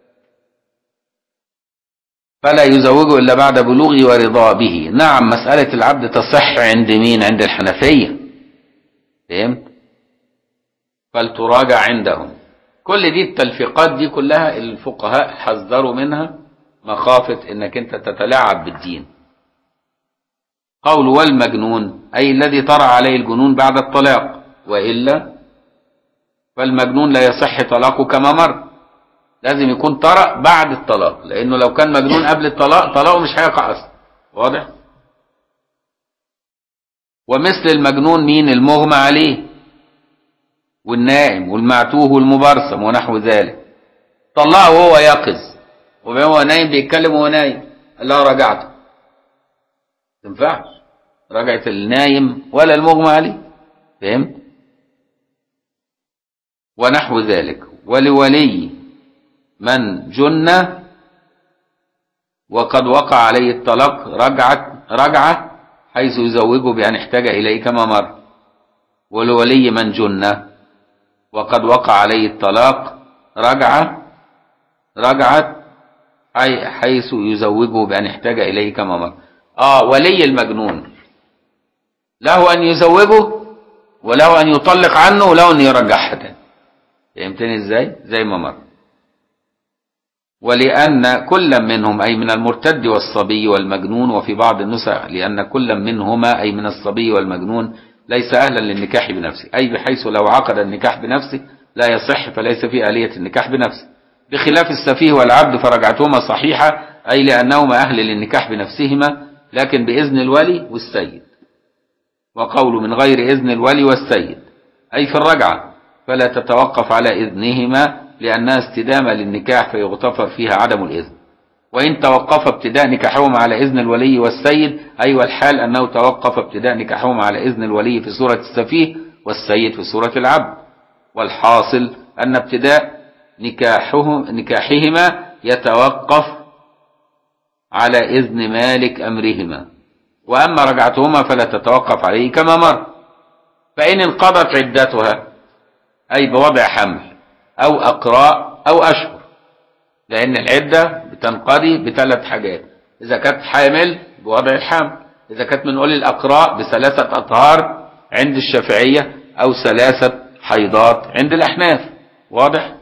فلا يزوجه إلا بعد بلوغه ورضا به. نعم مسألة العبد تصح عند مين؟ عند الحنفية. فهمت؟ فلتراجع عندهم. كل دي التلفيقات دي كلها الفقهاء حذروا منها مخافة انك انت تتلاعب بالدين. قول والمجنون أي الذي طرأ عليه الجنون بعد الطلاق، وإلا فالمجنون لا يصح طلاقه كما مر. لازم يكون طرأ بعد الطلاق، لأنه لو كان مجنون قبل الطلاق طلاقه مش هيقع أصلا. واضح؟ ومثل المجنون مين؟ المغمى عليه والنائم والمعتوه والمبرسم ونحو ذلك. طلعه وهو يقظ وهو نايم بيتكلم وهو نايم، قال له رجعته. تنفعش رجعت النايم ولا المغمى عليه. فهمت؟ ونحو ذلك. ولولي من جن وقد وقع عليه الطلاق رجعت رجعه حيث يزوجه بأن احتاج إليه كما مر. ولولي من جن وقد وقع عليه الطلاق رجعه رجعت حيث يزوجه بأن احتاج إليه كما مر. آه ولي المجنون له أن يزوجه وله أن يطلق عنه وله أن يرجعها تاني. فهمتني إزاي؟ زي ما مر. ولأن كل منهم أي من المرتد والصبي والمجنون، وفي بعض النسخ لأن كل منهما أي من الصبي والمجنون ليس أهلا للنكاح بنفسه، أي بحيث لو عقد النكاح بنفسه لا يصح فليس في آلية النكاح بنفسه، بخلاف السفيه والعبد فرجعتهما صحيحة أي لأنهما أهل للنكاح بنفسهما لكن بإذن الولي والسيد. وقول من غير إذن الولي والسيد أي في الرجعة فلا تتوقف على إذنهما لأنها استدامة للنكاح فيغتفر فيها عدم الإذن. وإن توقف ابتداء نكاحهما على إذن الولي والسيد، أي أيوة الحال أنه توقف ابتداء نكاحهما على إذن الولي في سورة السفيه والسيد في سورة العبد. والحاصل أن ابتداء نكاحه نكاحهما يتوقف على إذن مالك أمرهما، وأما رجعتهما فلا تتوقف عليه كما مر. فإن انقضت عدتها أي بوضع حمل أو أقراء أو أشهر، لأن العدة بتنقضي بثلاث حاجات: إذا كانت حامل بوضع الحمل، إذا كانت من أولي الأقراء بثلاثة أطهار عند الشافعية أو ثلاثة حيضات عند الأحناف، واضح؟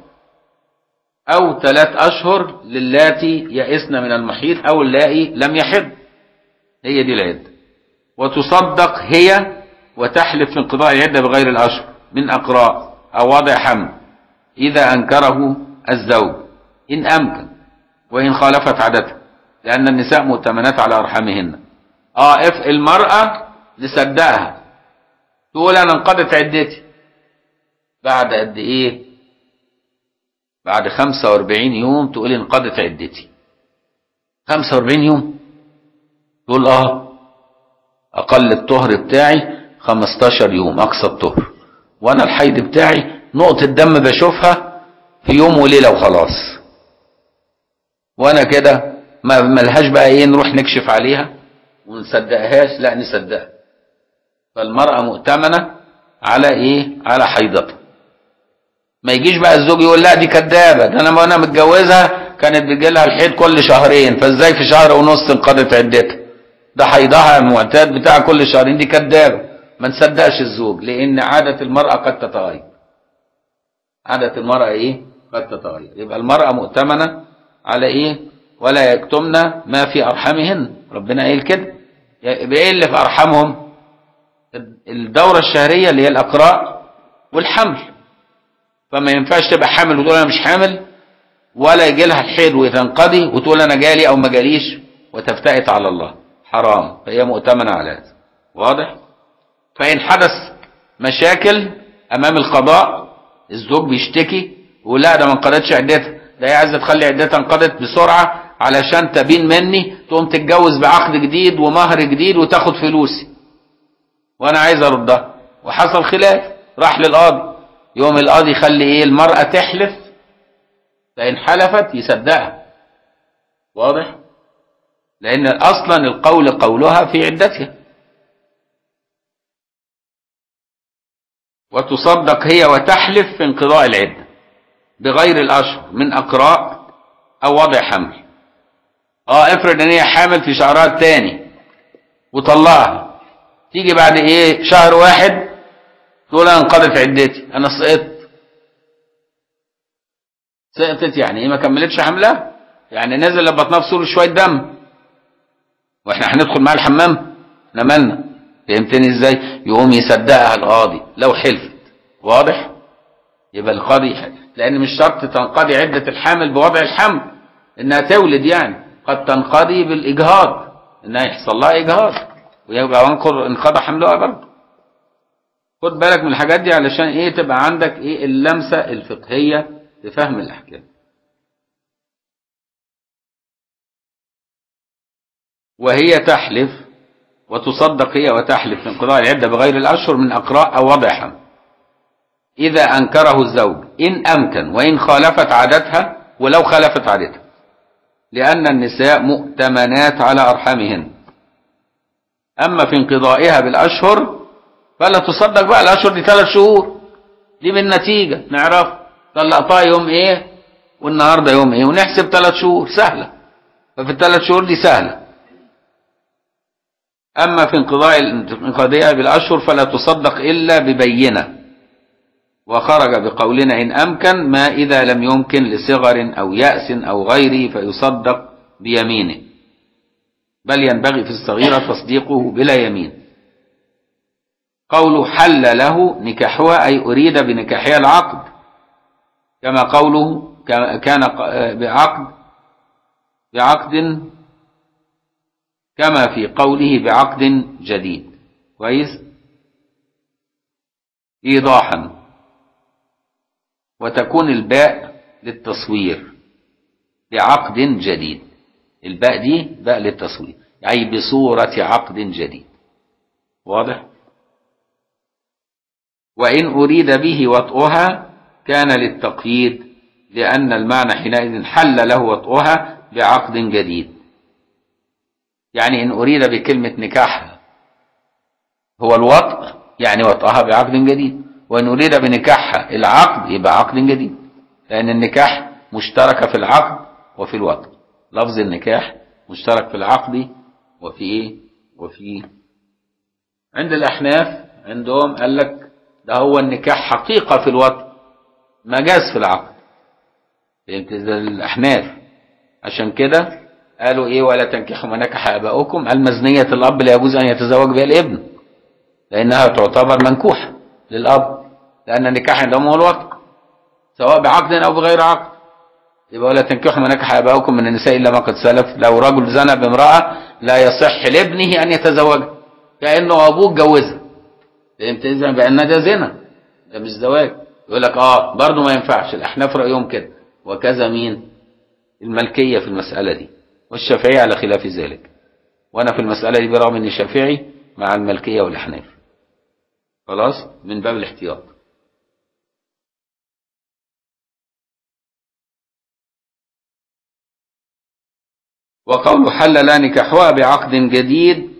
أو ثلاث أشهر للاتي يئسن من المحيض أو اللائي لم يحض، هي دي العدة. وتصدق هي وتحلف في انقضاء العدة بغير الأشهر من أقراء أو وضع حمل إذا أنكره الزوج إن أمكن وإن خالفت عادته، لأن النساء مؤتمنات على أرحامهن. آه إف المرأة نصدقها تقول أنا انقضت عدتي بعد قد إيه؟ بعد خمسة وأربعين يوم تقول انقضت عدتي. خمسة وأربعين يوم تقول آه أقل الطهر بتاعي خمستاشر يوم أقصى الطهر، وأنا الحيض بتاعي نقطة دم بشوفها في يوم وليلة وخلاص، وأنا كده ما ملهاش بقى إيه نروح نكشف عليها ونصدقهاش، لا نصدقها. فالمرأة مؤتمنة على إيه؟ على حيضتها. ما يجيش بقى الزوج يقول لا دي كدابة، ده أنا وأنا متجوزها كانت بيجيلها الحيض كل شهرين، فإزاي في شهر ونص انقضت عدتها؟ ده حيضها المعتاد بتاع كل شهرين، دي كدابة. ما نصدقش الزوج، لأن عادة المرأة قد تتغير. عادة المرأة إيه؟ قد تتغير. يبقى المرأة مؤتمنة على إيه؟ ولا يكتمن ما في أرحامهن، ربنا قايل كده. يبقى إيه اللي في أرحامهم؟ الدورة الشهرية اللي هي الأقراء والحمل. فما ينفعش تبقى حامل وتقول أنا مش حامل، ولا يجي لها الحيض وتنقضي وتقول أنا جالي أو ما جاليش وتفتئت على الله، حرام. فهي مؤتمنة على هذا، واضح؟ فإن حدث مشاكل أمام القضاء، الزوج بيشتكي ويقول لا ده ما انقضتش عدتها، ده هي عايزة تخلي عدتها انقضت بسرعة علشان تبين مني، تقوم تتجوز بعقد جديد ومهر جديد وتاخد فلوسي وأنا عايز أردها، وحصل خلاف راح للقاضي، يوم القاضي يخلي إيه؟ المرأة تحلف، فإن حلفت يصدقها، واضح؟ لأن أصلا القول قولها في عدتها. وتصدق هي وتحلف في انقضاء العدة بغير الأشهر من أقراء أو وضع حمل. اه افرض ان هي حامل في شهرها الثاني وطلعها، تيجي بعد ايه شهر واحد تقول انا انقضت عدتي، انا سقطت. سقطت يعني ايه؟ ما كملتش حملها، يعني نزل لبطنها في صورة شوية دم، واحنا هندخل معاها الحمام؟ احنا مالنا؟ فهمتني ازاي؟ يقوم يصدقها القاضي لو حلفت، واضح؟ يبقى القاضي حلف، لان مش شرط تنقضي عدة الحامل بوضع الحمل انها تولد، يعني قد تنقضي بالاجهاض، انها يحصل لها اجهاض ويبقى انقضى حملها برضه. خد بالك من الحاجات دي علشان ايه؟ تبقى عندك ايه اللمسة الفقهية لفهم الاحكام. وهي تحلف وتصدق هي وتحلف في انقضاء العدة بغير الأشهر من أقراء أو وضع حمل إذا أنكره الزوج إن أمكن وإن خالفت عادتها، ولو خالفت عادتها، لأن النساء مؤتمنات على أرحامهن. أما في انقضائها بالأشهر فلا تصدق بقى، الأشهر دي ثلاث شهور، دي بالنتيجة نعرف طلقتها يوم إيه والنهاردة يوم إيه ونحسب ثلاث شهور، سهلة. ففي الثلاث شهور دي سهلة. أما في انقضاء انقضائها بالأشهر فلا تصدق إلا ببينة، وخرج بقولنا إن أمكن ما إذا لم يمكن لصغر أو يأس أو غيره فيصدق بيمينه، بل ينبغي في الصغيرة تصديقه بلا يمين. قوله حل له نكاحها أي أريد بنكاحها العقد، كما قوله كان بعقد بعقد كما في قوله بعقد جديد. كويس؟ إيضاحا. وتكون الباء للتصوير بعقد جديد، الباء دي باء للتصوير، أي بصورة عقد جديد. واضح؟ وإن أريد به وطئها كان للتقييد، لأن المعنى حينئذ حل له وطئها بعقد جديد. يعني إن أريد بكلمة نكاحها هو الوطء يعني وطئها بعقد جديد، وإن أريد بنكاحها العقد يبقى عقد جديد، لأن النكاح مشترك في العقد وفي الوطء. لفظ النكاح مشترك في العقد وفي إيه؟ وفي عند الأحناف عندهم قال لك ده هو النكاح حقيقة في الوطء مجاز في العقد. فهمت الأحناف؟ عشان كده قالوا إيه؟ ولا تنكحوا ما نكح آباؤكم، المزنية الأب لا يجوز أن يتزوج بها الابن، لأنها تعتبر منكوحة للأب، لأن النكاح عندهم هو الوطء سواء بعقد أو بغير عقد. يبقى ولا تنكحوا ما نكح آباؤكم من النساء إلا ما قد سلف. لو رجل زنى بامرأة لا يصح لابنه أن يتزوجها، كأنه أبوه اتجوزها. فهمت إذن؟ بأن ده زنا، ده مش زواج. يقول لك آه برضه ما ينفعش. الأحناف رأيهم كده، وكذا مين؟ المالكية في المسألة دي، والشافعية على خلاف ذلك. وأنا في المسألة دي برغم إني شافعي مع المالكية والأحناف. خلاص؟ من باب الاحتياط. وقول حل لا نكاحها بعقد جديد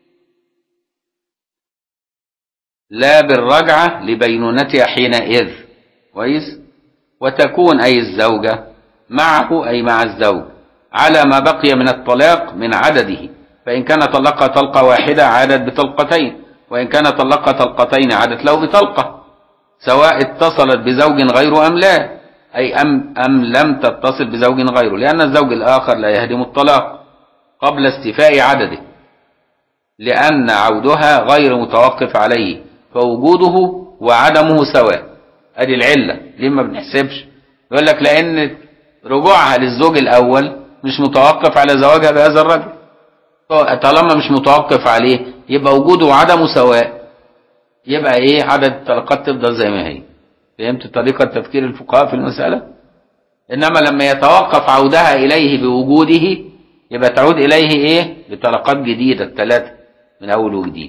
لا بالرجعة لبينونتها حينئذ. كويس؟ وتكون أي الزوجة معه أي مع الزوج على ما بقي من الطلاق من عدده، فإن كان طلقها طلقة واحدة عادت بطلقتين، وإن كان طلقها طلقتين عادت له بطلقة، سواء اتصلت بزوج غيره أم لا، أي أم, أم لم تتصل بزوج غيره، لأن الزوج الآخر لا يهدم الطلاق قبل استيفاء عدده، لأن عودها غير متوقف عليه، فوجوده وعدمه سواء. ادي العلة ليه ما بنحسبش. يقول لك لأن رجوعها للزوج الأول مش متوقف على زواجها بهذا الرجل، طالما مش متوقف عليه يبقى وجوده وعدمه سواء، يبقى ايه؟ عدد الطلقات تفضل زي ما هي. فهمت طريقة تفكير الفقهاء في المسألة؟ إنما لما يتوقف عودها إليه بوجوده يبقى تعود إليه ايه؟ بطلقات جديدة الثلاثة من أول وجديد،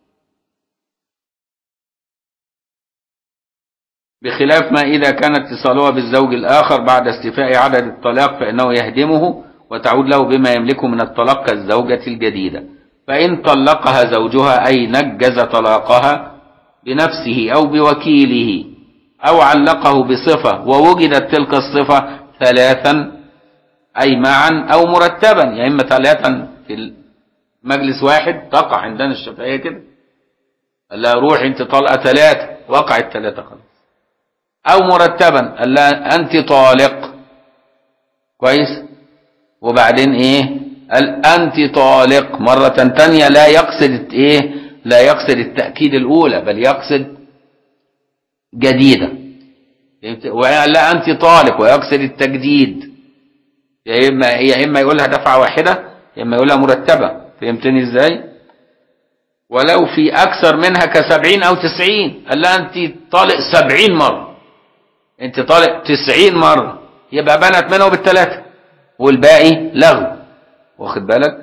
بخلاف ما إذا كان اتصالها بالزوج الآخر بعد استيفاء عدد الطلاق فإنه يهدمه وتعود له بما يملكه من الطلاق كالزوجة الجديدة. فإن طلقها زوجها أي نجز طلاقها بنفسه أو بوكيله أو علقه بصفة ووجدت تلك الصفة ثلاثا أي معا أو مرتبا، يعني إما ثلاثا في مجلس واحد تقع عندنا الشافعية كده، قال لها روح انت طالقة ثلاثة، وقعت ثلاثة خلاص، أو مرتبا قال لها أنت طالق. كويس؟ وبعدين إيه؟ قال أنت طالق مرة تانية، لا يقصد إيه؟ لا يقصد التأكيد الأولى بل يقصد جديدة. وقال لا أنت طالق ويقصد التجديد، يا إما يا إما يقولها دفعة واحدة يا إما يقولها مرتبة. فهمتني إزاي؟ ولو في أكثر منها كسبعين أو تسعين، قال لا أنت طالق سبعين مرة، أنت طالق تسعين مرة، يبقى بنت منه بالثلاثة والباقي لغو. واخد بالك؟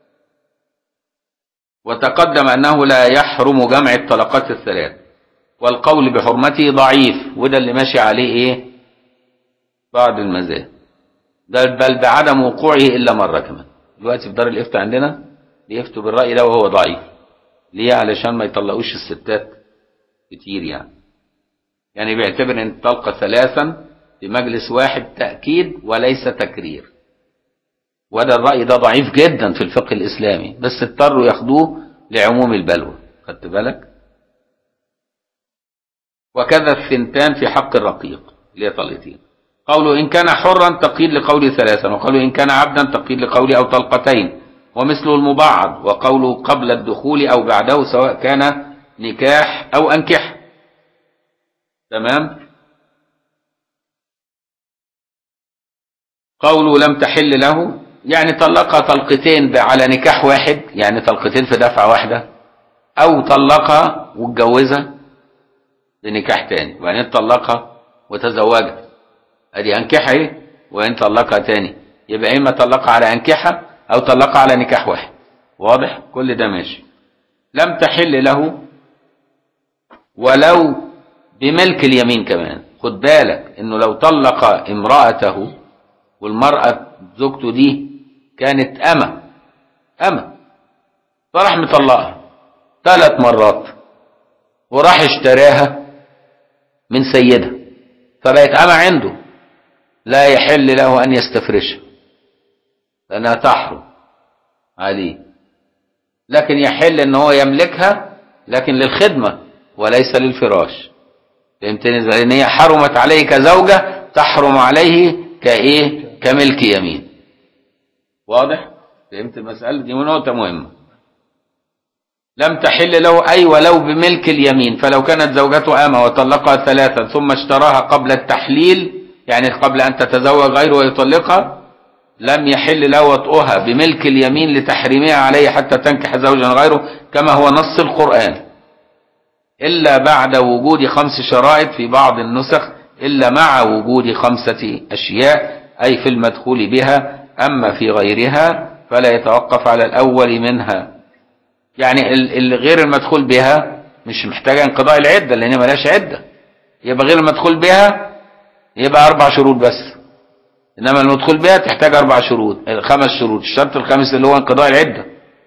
وتقدم أنه لا يحرم جمع الطلقات الثلاث، والقول بحرمته ضعيف، وده اللي ماشي عليه إيه؟ بعض المذاهب، بل بعدم وقوعه إلا مرة كمان. دلوقتي في دار الإفتاء عندنا بيفتوا بالرأي ده وهو ضعيف. ليه؟ علشان ما يطلقوش الستات كتير يعني. يعني بيعتبر ان الطلقة ثلاثا في مجلس واحد تأكيد وليس تكرير، وده الرأي ده ضعيف جدا في الفقه الإسلامي، بس اضطروا ياخدوه لعموم البلوى. خدت بالك؟ وكذا الثنتان في حق الرقيق اللي هي طلقتين. قوله إن كان حرا تقييد لقوله ثلاثا، وقوله إن كان عبدا تقييد لقوله أو طلقتين، ومثله المبعض، وقوله قبل الدخول أو بعده سواء كان نكاح أو أنكح. تمام؟ قوله لم تحل له يعني طلقها طلقتين على نكاح واحد، يعني طلقتين في دفعة واحدة، أو طلقها واتجوزها لنكاح تاني وبعدين طلقها وتزوجها، ادي انكحها ايه، وان طلقها تاني يبقى إما طلقها على أنكحة أو طلقها على نكاح واحد. واضح؟ كل ده ماشي. لم تحل له ولو بملك اليمين كمان. خد بالك إنه لو طلق امرأته والمرأة زوجته دي كانت أمة أمة فراح مطلقها ثلاث مرات وراح اشتراها من سيدها فبقت أمة عنده، لا يحل له أن يستفرشها لأنها تحرم عليه، لكن يحل ان هو يملكها لكن للخدمة وليس للفراش. فهمتني؟ لان هي حرمت عليه كزوجة تحرم عليه كايه؟ كملك يمين. واضح؟ فهمت المسألة دي؟ نقطة مهمة. لم تحل له أي ولو بملك اليمين. فلو كانت زوجته آمة وطلقها ثلاثا ثم اشتراها قبل التحليل، يعني قبل أن تتزوج غيره ويطلقها، لم يحل له وطئها بملك اليمين لتحريمها عليه حتى تنكح زوجا غيره كما هو نص القرآن، إلا بعد وجود خمس شرائط في بعض النسخ، إلا مع وجود خمسة أشياء أي في المدخول بها، أما في غيرها فلا يتوقف على الأول منها. يعني غير المدخول بها مش محتاجة انقضاء العدة لأنها ملاش عدة، يبقى غير المدخول بها يبقى أربع شروط بس، إنما المدخول بها تحتاج أربع شروط، خمس شروط. الشرط الخامس اللي هو انقضاء العدة.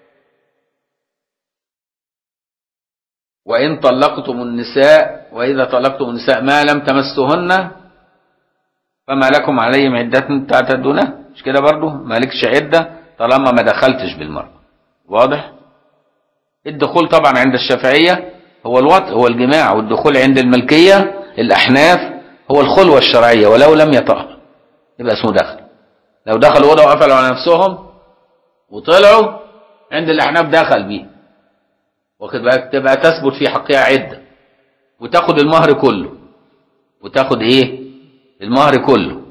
وإن طلقتم النساء وإذا طلقتم النساء ما لم تمسهن فما لكم عليهم عدة تعتدونها. مش كده برضو؟ ما لكش عدة طالما ما دخلتش بالمرأة. واضح؟ الدخول طبعا عند الشافعية هو الوطء هو الجماع، والدخول عند الملكية الأحناف هو الخلوة الشرعية ولو لم يطأ يبقى اسمه دخل. لو دخلوا أوضة وقفلوا على نفسهم وطلعوا عند الأحناف دخل بيه، واخد بالك؟ تبقى تثبت في حقها عدة وتاخد المهر كله، وتاخد ايه؟ المهر كله.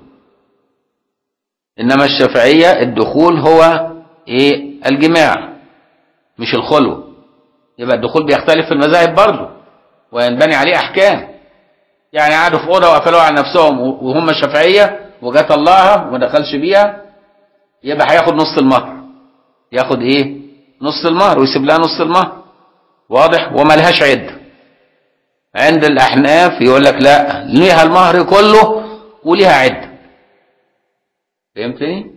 انما الشافعية الدخول هو ايه؟ الجماع مش الخلوة. يبقى الدخول بيختلف في المذاهب برضه وينبني عليه احكام. يعني قعدوا في اوضه وقفلوا على نفسهم وهم الشافعية وجا طلعها وما دخلش بيها، يبقى هياخد نص المهر. ياخد ايه؟ نص المهر ويسيب لها نص المهر. واضح؟ وما لهاش عده. عند الاحناف يقول لك لا، ليها المهر كله وليها عده. فهمتني؟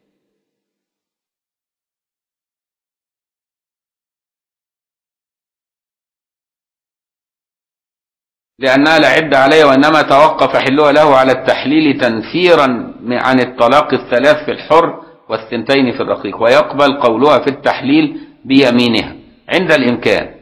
لأنها لا عدة عليه، وإنما توقف حلها له على التحليل تنفيرا عن الطلاق الثلاث في الحر والثنتين في الرقيق، ويقبل قولها في التحليل بيمينها عند الإمكان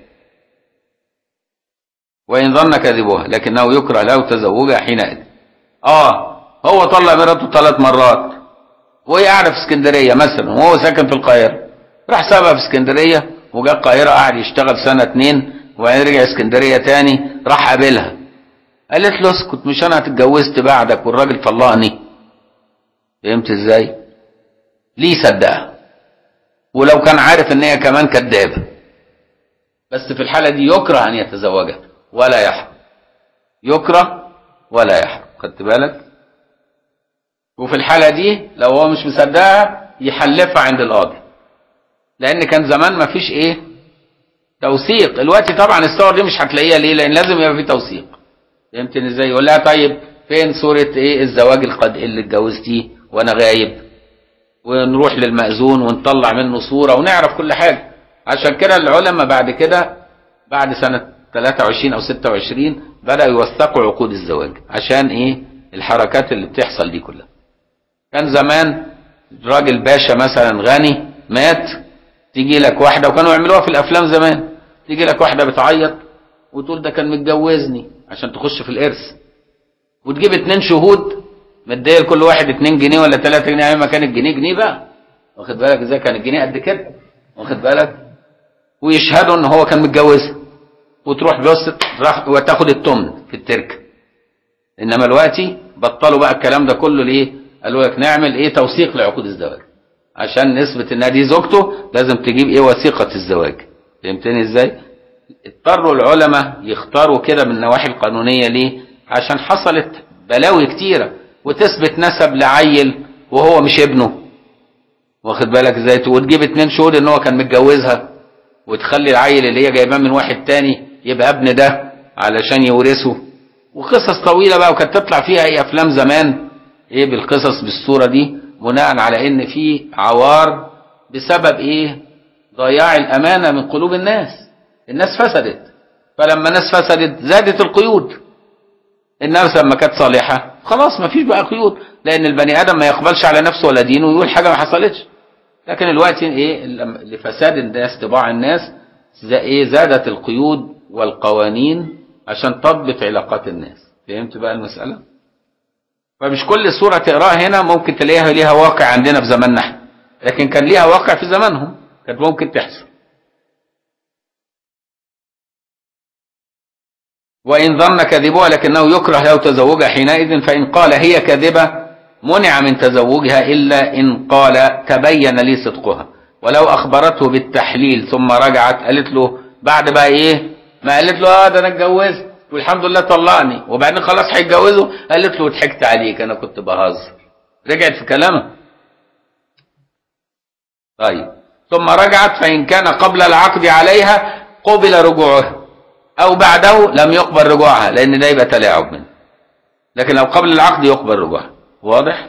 وإن ظن كذبها، لكنه يكره له تزوجها حينئذ. آه هو طلق مراته ثلاث مرات وهي قاعدة في اسكندرية مثلا وهو ساكن في القاهرة، راح سابها في اسكندرية وجاء القاهرة قاعد يشتغل سنة اتنين وبعدين رجع اسكندريه تاني، راح قابلها قالت له اسكت مش انا اتجوزت بعدك والراجل طلقني. فهمت ازاي؟ ليه صدقها؟ ولو كان عارف ان هي كمان كدابه. بس في الحاله دي يكره ان يتزوجها ولا يحرم. يكره ولا يحرم. خدت بالك؟ وفي الحاله دي لو هو مش مصدقها يحلفها عند القاضي، لان كان زمان ما فيش ايه؟ توثيق. دلوقتي طبعا الصور دي مش هتلاقيها. ليه؟ لان لازم يبقى في توثيق. فهمتني ازاي؟ يقول لها طيب فين صوره ايه الزواج القد اللي اتجوزتيه وانا غايب، ونروح للمأذون ونطلع منه صوره ونعرف كل حاجه. عشان كده العلماء بعد كده بعد سنه ثلاثة وعشرين او ستة وعشرين بدأوا يوثقوا عقود الزواج. عشان ايه؟ الحركات اللي بتحصل دي كلها. كان زمان راجل باشا مثلا غني مات، تيجي لك واحده، وكانوا يعملوها في الافلام زمان، تيجي لك واحده بتعيط وتقول ده كان متجوزني عشان تخش في الارث، وتجيب اتنين شهود مديه لكل واحد اتنين جنيه ولا تلاتة جنيه، ايام ما كان الجنيه جنيه بقى، واخد بالك ازاي؟ كان الجنيه قد كده، واخد بالك؟ ويشهدوا ان هو كان متجوزها، وتروح بص راح وتاخد التمن في التركه. انما دلوقتي بطلوا بقى الكلام ده كله. ليه؟ قالوا لك نعمل ايه؟ توثيق لعقود الزواج عشان نثبت انها دي زوجته، لازم تجيب ايه؟ وثيقه الزواج. فهمتني ازاي؟ اضطروا العلماء يختاروا كده من النواحي القانونيه. ليه؟ عشان حصلت بلاوي كتيره، وتثبت نسب لعيل وهو مش ابنه، واخد بالك ازاي، وتجيب اتنين شهود ان هو كان متجوزها، وتخلي العيل اللي هي جايباه من واحد تاني يبقى ابن ده علشان يورثه، وقصص طويله بقى. وكانت تطلع فيها ايه افلام زمان ايه بالقصص بالصوره دي، بناء على ان في عوار بسبب ايه ضياع الامانه من قلوب الناس. الناس فسدت، فلما الناس فسدت زادت القيود. الناس لما كانت صالحه خلاص ما فيش بقى قيود، لان البني ادم ما يقبلش على نفسه ولا دينه ويقول حاجه ما حصلتش. لكن الوقت ايه لفساد الناس طباع الناس ايه زادت القيود والقوانين عشان تضبط علاقات الناس. فهمت بقى المساله؟ فمش كل صوره تقراها هنا ممكن تلاقيها ليها واقع عندنا في زماننا احنا، لكن كان ليها واقع في زمانهم، كانت ممكن تحصل. وإن ظن كذبها لكنه يكره لو تزوجها حينئذ، فإن قال هي كاذبة منع من تزوجها إلا إن قال تبين لي صدقها. ولو أخبرته بالتحليل ثم رجعت قالت له بعد بقى إيه ما قالت له اه ده أنا اتجوزت والحمد لله طلقني، وبعدين خلاص هيتجوزه قالت له ضحكت عليك أنا كنت بهزر، رجعت في كلامها. طيب ثم رجعت، فإن كان قبل العقد عليها قبل رجوعها، أو بعده لم يقبل رجوعها، لأن ده يبقى تلاعب منه. لكن لو قبل العقد يقبل رجوعها. واضح؟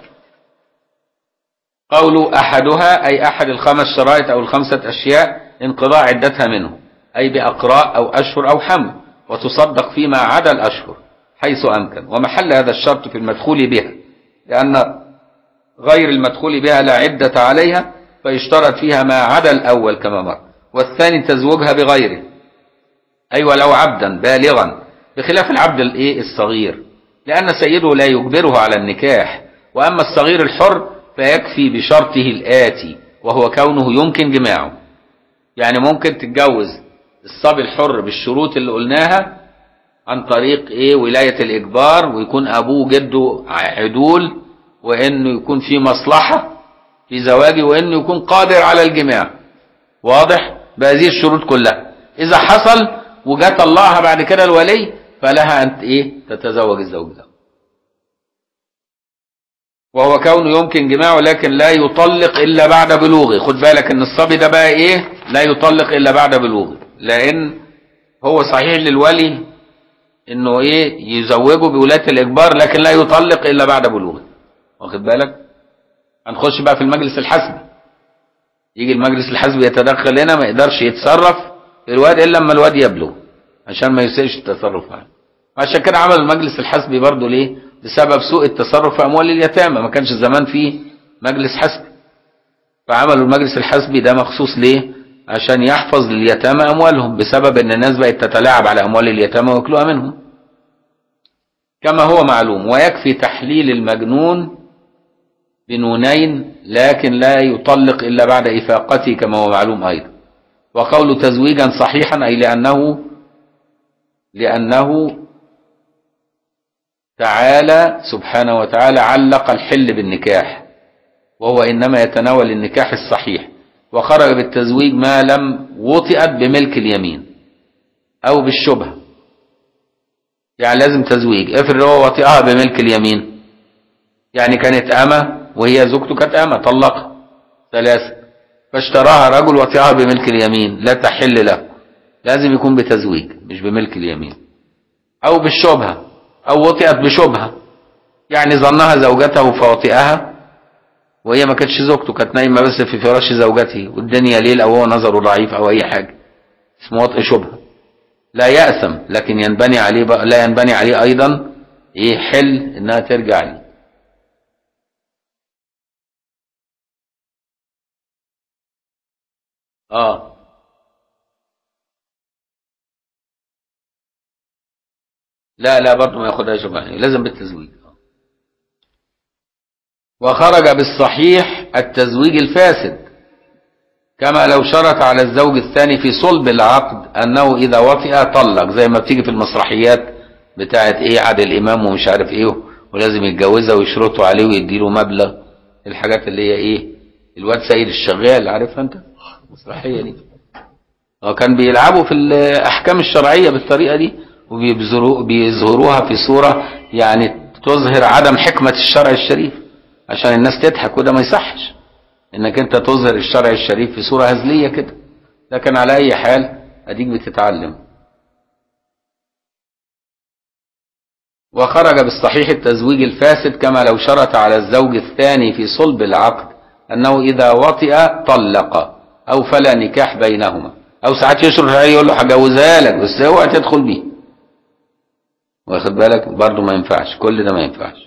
قول أحدها أي أحد الخمس شرائط أو الخمسة أشياء انقضاء عدتها منه، أي بأقراء أو أشهر أو حمل، وتصدق فيما عدا الأشهر حيث أمكن. ومحل هذا الشرط في المدخول بها، لأن غير المدخول بها لا عدة عليها، فيشترط فيها ما عدا الأول كما مر. والثاني تزوجها بغيره، أي ولو عبدا بالغا، بخلاف العبد الايه الصغير، لأن سيده لا يجبره على النكاح. وأما الصغير الحر فيكفي بشرطه الآتي، وهو كونه يمكن جماعه. يعني ممكن تتجوز الصبي الحر بالشروط اللي قلناها عن طريق ايه ولاية الإجبار، ويكون أبوه جده عدول، وإنه يكون في مصلحة في زواجه، وإنه يكون قادر على الجماع. واضح؟ بهذه الشروط كلها إذا حصل وجات الله بعد كده الولي فلها أن ايه تتزوج الزوج ده، وهو كونه يمكن جماعه لكن لا يطلق إلا بعد بلوغه. خد بالك إن الصبي ده بقى إيه لا يطلق إلا بعد بلوغه، لأن هو صحيح للولي إنه إيه يزوجه بولاية الإجبار، لكن لا يطلق إلا بعد بلوغه. واخد بالك؟ هنخش بقى في المجلس الحسبي، يجي المجلس الحسبي يتدخل هنا، ما يقدرش يتصرف في الواد إلا لما الواد يبلغ عشان ما يسيئش التصرف عنه. عشان كده عمل المجلس الحسبي برضه ليه؟ بسبب سوء التصرف في أموال اليتامى، ما كانش زمان فيه مجلس حسبي، فعملوا المجلس الحسبي ده مخصوص ليه؟ عشان يحفظ لليتامى أموالهم، بسبب إن الناس بقت تتلاعب على أموال اليتامى وياكلوها منهم كما هو معلوم. ويكفي تحليل المجنون بنونين، لكن لا يطلق إلا بعد إفاقته كما هو معلوم أيضا. وقول تزويجا صحيحا أي لأنه لأنه تعالى سبحانه وتعالى علق الحل بالنكاح، وهو إنما يتناول النكاح الصحيح، وخرج بالتزويج ما لم وطئت بملك اليمين أو بالشبهة. يعني لازم تزويج، افرض هو وطئها بملك اليمين، يعني كانت أمة وهي زوجته كانت أمة طلقها ثلاثة، فاشتراها رجل وطئها بملك اليمين، لا تحل له، لازم يكون بتزويج مش بملك اليمين. أو بالشبهة، أو وطئت بشبهة، يعني ظنها زوجته فوطئها وهي ما كانتش زوجته، كانت نايمة بس في فراش زوجته والدنيا ليل، أو هو نظره ضعيف أو أي حاجة، اسمه وطئ شبهة. لا يأثم، لكن ينبني عليه بقى لا ينبني عليه أيضا إيه حل إنها ترجع لي. آه لا لا برضه ما ياخدهاش شبهة، لازم بالتزويج. وخرج بالصحيح التزويج الفاسد، كما لو شرط على الزوج الثاني في صلب العقد أنه إذا وطئ طلق، زي ما بتيجي في المسرحيات بتاعت إيه عادل إمام ومش عارف إيه، ولازم يتجوزها ويشرطوا عليه ويديله مبلغ، الحاجات اللي هي إيه الواد سيد الشغال، عارفها أنت المسرحية دي؟ هو كان بيلعبوا في الأحكام الشرعية بالطريقة دي، وبيظهروها في صورة يعني تظهر عدم حكمة الشرع الشريف عشان الناس تضحك، وده ما يصحش. انك انت تظهر الشرع الشريف في صورة هزلية كده. لكن على اي حال اديك بتتعلم. وخرج بالصحيح التزويج الفاسد كما لو شرط على الزوج الثاني في صلب العقد انه اذا وطئ طلق او فلا نكاح بينهما، او ساعات يشرط عليه يقول له هجوزها لك بس اوعى تدخل بيه. واخد بالك؟ برضه ما ينفعش، كل ده ما ينفعش.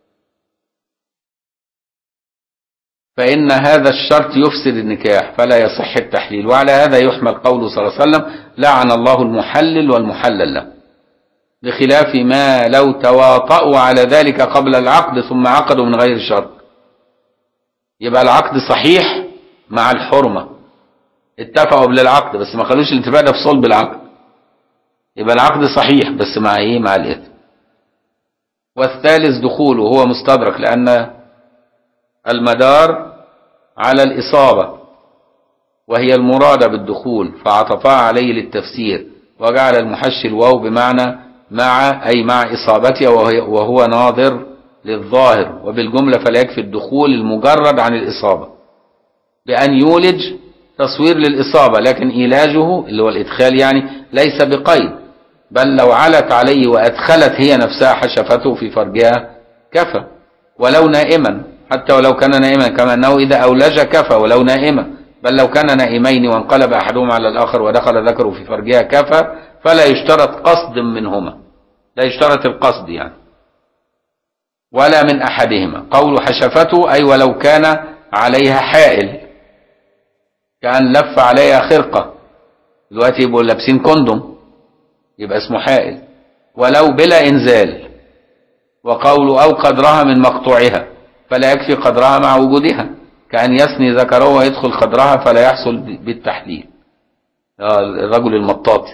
فإن هذا الشرط يفسد النكاح فلا يصح التحليل. وعلى هذا يحمل قوله صلى الله عليه وسلم لعن الله المحلل والمحلل له، بخلاف ما لو تواطؤوا على ذلك قبل العقد ثم عقدوا من غير شرط. يبقى العقد صحيح مع الحرمة، اتفقوا قبل العقد بس ما خلوش الاتفاق ده في صلب العقد، يبقى العقد صحيح بس مع ايه؟ مع الإثم. والثالث دخوله هو مستدرك، لأن المدار على الإصابة وهي المرادة بالدخول فعطفها عليه للتفسير، وجعل المحشي الواو بمعنى مع، أي مع إصابتها وهو ناظر للظاهر. وبالجملة فلا يكفي الدخول المجرد عن الإصابة بأن يولج تصوير للإصابة، لكن إيلاجه اللي هو الإدخال يعني ليس بقيد، بل لو علت عليه وأدخلت هي نفسها حشفته في فرجها كفى ولو نائما، حتى ولو كان نائما، كما أنه إذا أولج كفى ولو نائما، بل لو كان نائمين وانقلب أحدهما على الآخر ودخل ذكره في فرجها كفى، فلا يشترط قصد منهما، لا يشترط القصد يعني، ولا من أحدهما. قول حشفته أي ولو كان عليها حائل، كان لف عليها خرقة، دلوقتي يبقوا لابسين كوندوم يبقى اسمه حائل، ولو بلا إنزال. وقول أو قدرها من مقطوعها فلا يكفي قدرها مع وجودها، كأن يثني ذكره ويدخل قدرها فلا يحصل بالتحليل. الرجل المطاط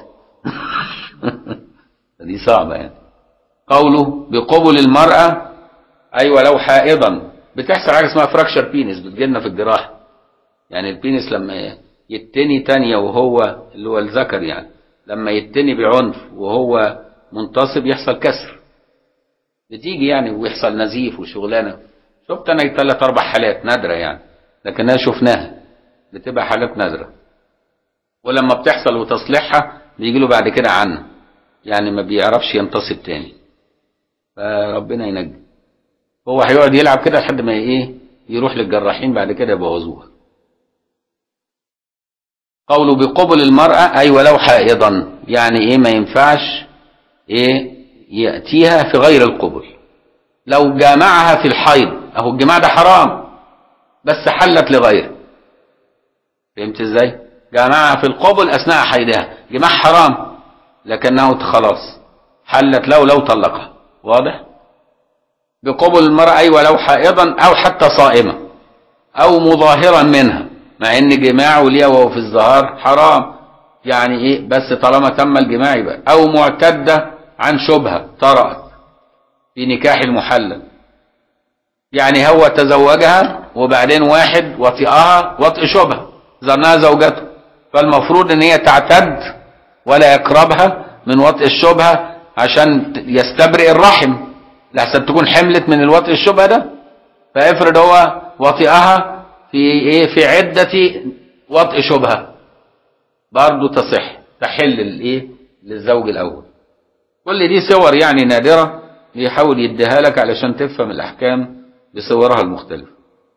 دي صعبة يعني. قوله بقبل المرأة أي ولو حائضا، بتحصل حاجة اسمها فراكشر بينس بتجيلنا في الجراحة، يعني البينس لما يتني تانية وهو اللي هو الذكر يعني لما يتني بعنف وهو منتصب يحصل كسر، بتيجي يعني ويحصل نزيف وشغلانة. شفت أنا ثلاث أربع حالات نادرة يعني، لكنها شفناها بتبقى حالات نادرة، ولما بتحصل وتصليحها بيجي له بعد كده عنه، يعني ما بيعرفش ينتصب تاني، فربنا ينجي. هو هيقعد يلعب كده لحد ما ايه يروح للجراحين بعد كده يبوظوها. قوله بقبل المرأة أي ولو حائضا، يعني ايه ما ينفعش ايه يأتيها في غير القبل. لو جامعها في الحيض، اهو الجماع ده حرام بس حلت لغيره، فهمت ازاي؟ جامعها في القبل اثناء حيضها، جماع حرام لكنه خلاص حلت له لو طلقها. واضح؟ بقبل المرأة أي ولو حائضا أو حتى صائمة أو مظاهرا منها، مع ان جماعه ليها وهو في الظهار حرام، يعني ايه بس طالما تم الجماع يبقى. او معتدة عن شبهة طرأت في نكاح المحلل، يعني هو تزوجها وبعدين واحد وطئها وطئ شبهة ظنها زوجته، فالمفروض ان هي تعتد ولا يقربها من وطئ الشبهة عشان يستبرئ الرحم، لحسن تكون حملت من الوطئ الشبهة ده. فافرض هو وطئها في ايه في عدة وطئ شبهة، برضه تصح تحل الايه للزوج الاول. كل دي صور يعني نادرة بيحاول يديها لك علشان تفهم الاحكام بصورها المختلفة.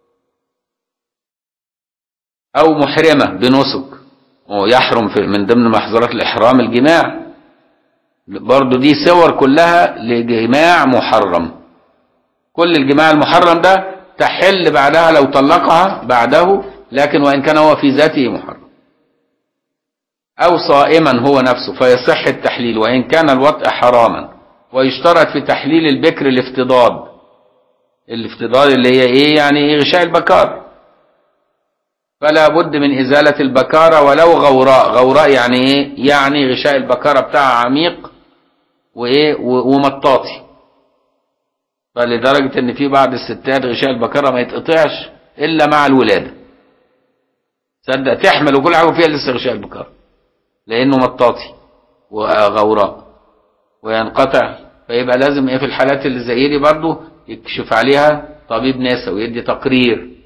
او محرمة بنسك، ويحرم في من ضمن محظورات الاحرام الجماع، برضو دي صور كلها لجماع محرم. كل الجماع المحرم ده تحل بعدها لو طلقها بعده، لكن وإن كان هو في ذاته محرم. أو صائما هو نفسه فيصح التحليل وإن كان الوطء حراما. ويشترط في تحليل البكر الافتضاد، الافتضاد اللي هي ايه يعني ايه غشاء البكار، فلا بد من إزالة البكارة ولو غوراء. غوراء يعني ايه؟ يعني غشاء البكارة بتاعها عميق وايه ومطاطي، فلدرجة ان في بعض الستات غشاء البكارة ما يتقطعش الا مع الولادة، صدق تحمل وكل حاجة فيها لسه غشاء البكارة لانه مطاطي وغوراء وينقطع. فيبقى لازم ايه في الحالات اللي زي دي برضه يكشف عليها طبيب نسا ويدي تقرير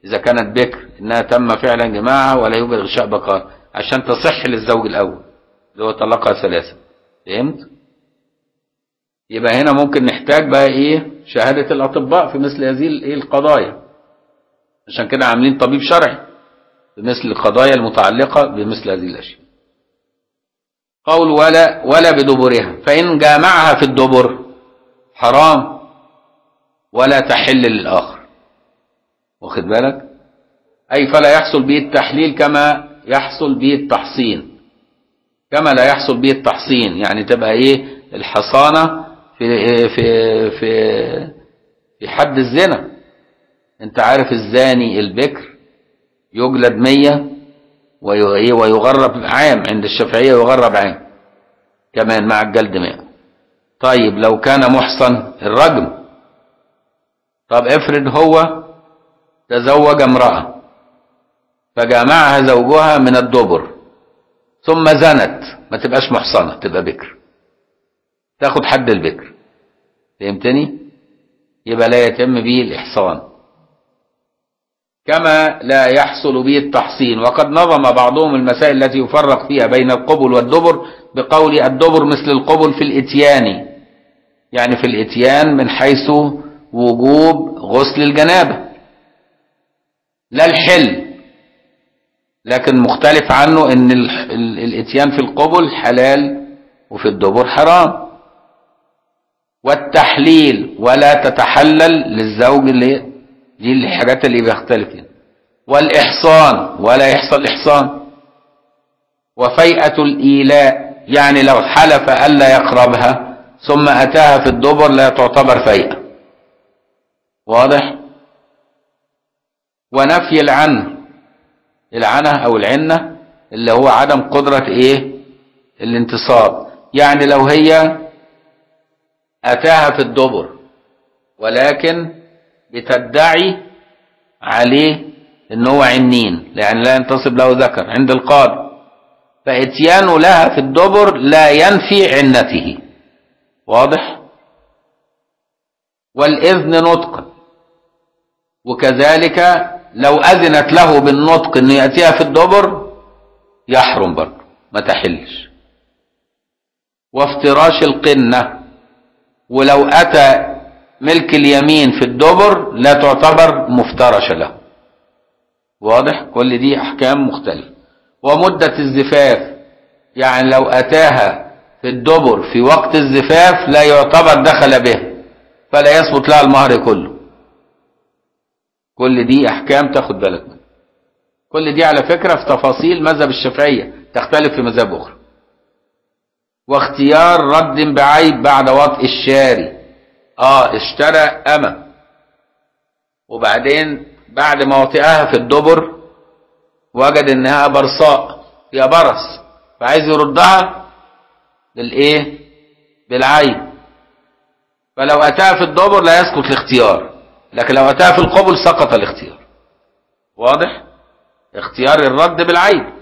إذا كانت بكر إنها تم فعلا جماعها ولا يوجد غشاء بقاء، عشان تصح للزوج الأول اللي هو طلقها ثلاثة. فهمت؟ يبقى هنا ممكن نحتاج بقى إيه؟ شهادة الأطباء في مثل هذه الإيه القضايا. عشان كده عاملين طبيب شرعي في مثل القضايا المتعلقة بمثل هذه الأشياء. قول ولا ولا بدبرها، فإن جامعها في الدبر حرام ولا تحل للآخر. واخد بالك؟ أي فلا يحصل به التحليل كما يحصل به التحصين، كما لا يحصل به التحصين، يعني تبقى إيه الحصانة في في في في حد الزنا. أنت عارف الزاني البكر يجلد مية ويغرب عام، عند الشافعية يغرب عام كمان مع الجلد مئة. طيب لو كان محصن الرجم. طب افرض هو تزوج امرأة فجامعها زوجها من الدبر ثم زنت، ما تبقاش محصنة، تبقى بكر، تاخد حد البكر. فهمتني؟ يبقى لا يتم به الإحصان كما لا يحصل به التحصين. وقد نظم بعضهم المسائل التي يفرق فيها بين القبل والدبر بقول الدبر مثل القبل في الإتيان، يعني في الإتيان من حيث وجوب غسل الجنابة لا الحل، لكن مختلف عنه ان الإتيان في القبل حلال وفي الدبر حرام. والتحليل ولا تتحلل للزوج، اللي دي الحاجات اللي بيختلف فيها. والإحصان ولا يحصل إحصان. وفيئة الإيلاء، يعني لو حلف ألا يقربها ثم أتاها في الدبر لا تعتبر فيئة. واضح؟ ونفي العنه، العنه أو العنة اللي هو عدم قدرة إيه الانتصاب، يعني لو هي أتاها في الدبر ولكن بتدعي عليه ان هو عنين، لأن لا ينتصب له ذكر عند القاضي، فاتيانه لها في الدبر لا ينفي عنته. واضح؟ والإذن نطقا، وكذلك لو أذنت له بالنطق انه يأتيها في الدبر يحرم برضه، ما تحلش. وافتراش القنة، ولو أتى ملك اليمين في الدبر لا تعتبر مفترشة له. واضح؟ كل دي أحكام مختلفة. ومدة الزفاف، يعني لو أتاها في الدبر في وقت الزفاف لا يعتبر دخل به، فلا يثبت لها المهر كله. كل دي أحكام تاخد بالك منها. كل دي على فكرة في تفاصيل مذهب الشافعية، تختلف في مذهب أخرى. واختيار رد بعيب بعد وطء الشاري. اه اشترى أمة وبعدين بعد ما وطئها في الدبر وجد انها برصاء فيها برص، فعايز يردها بالايه بالعيب، فلو اتاها في الدبر لا يسقط الاختيار، لكن لو اتاها في القبل سقط الاختيار. واضح؟ اختيار الرد بالعيب.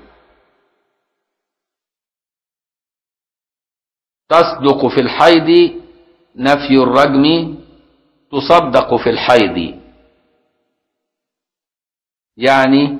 تصدق في الحيض نفي الرجم، تصدق في الحيض، يعني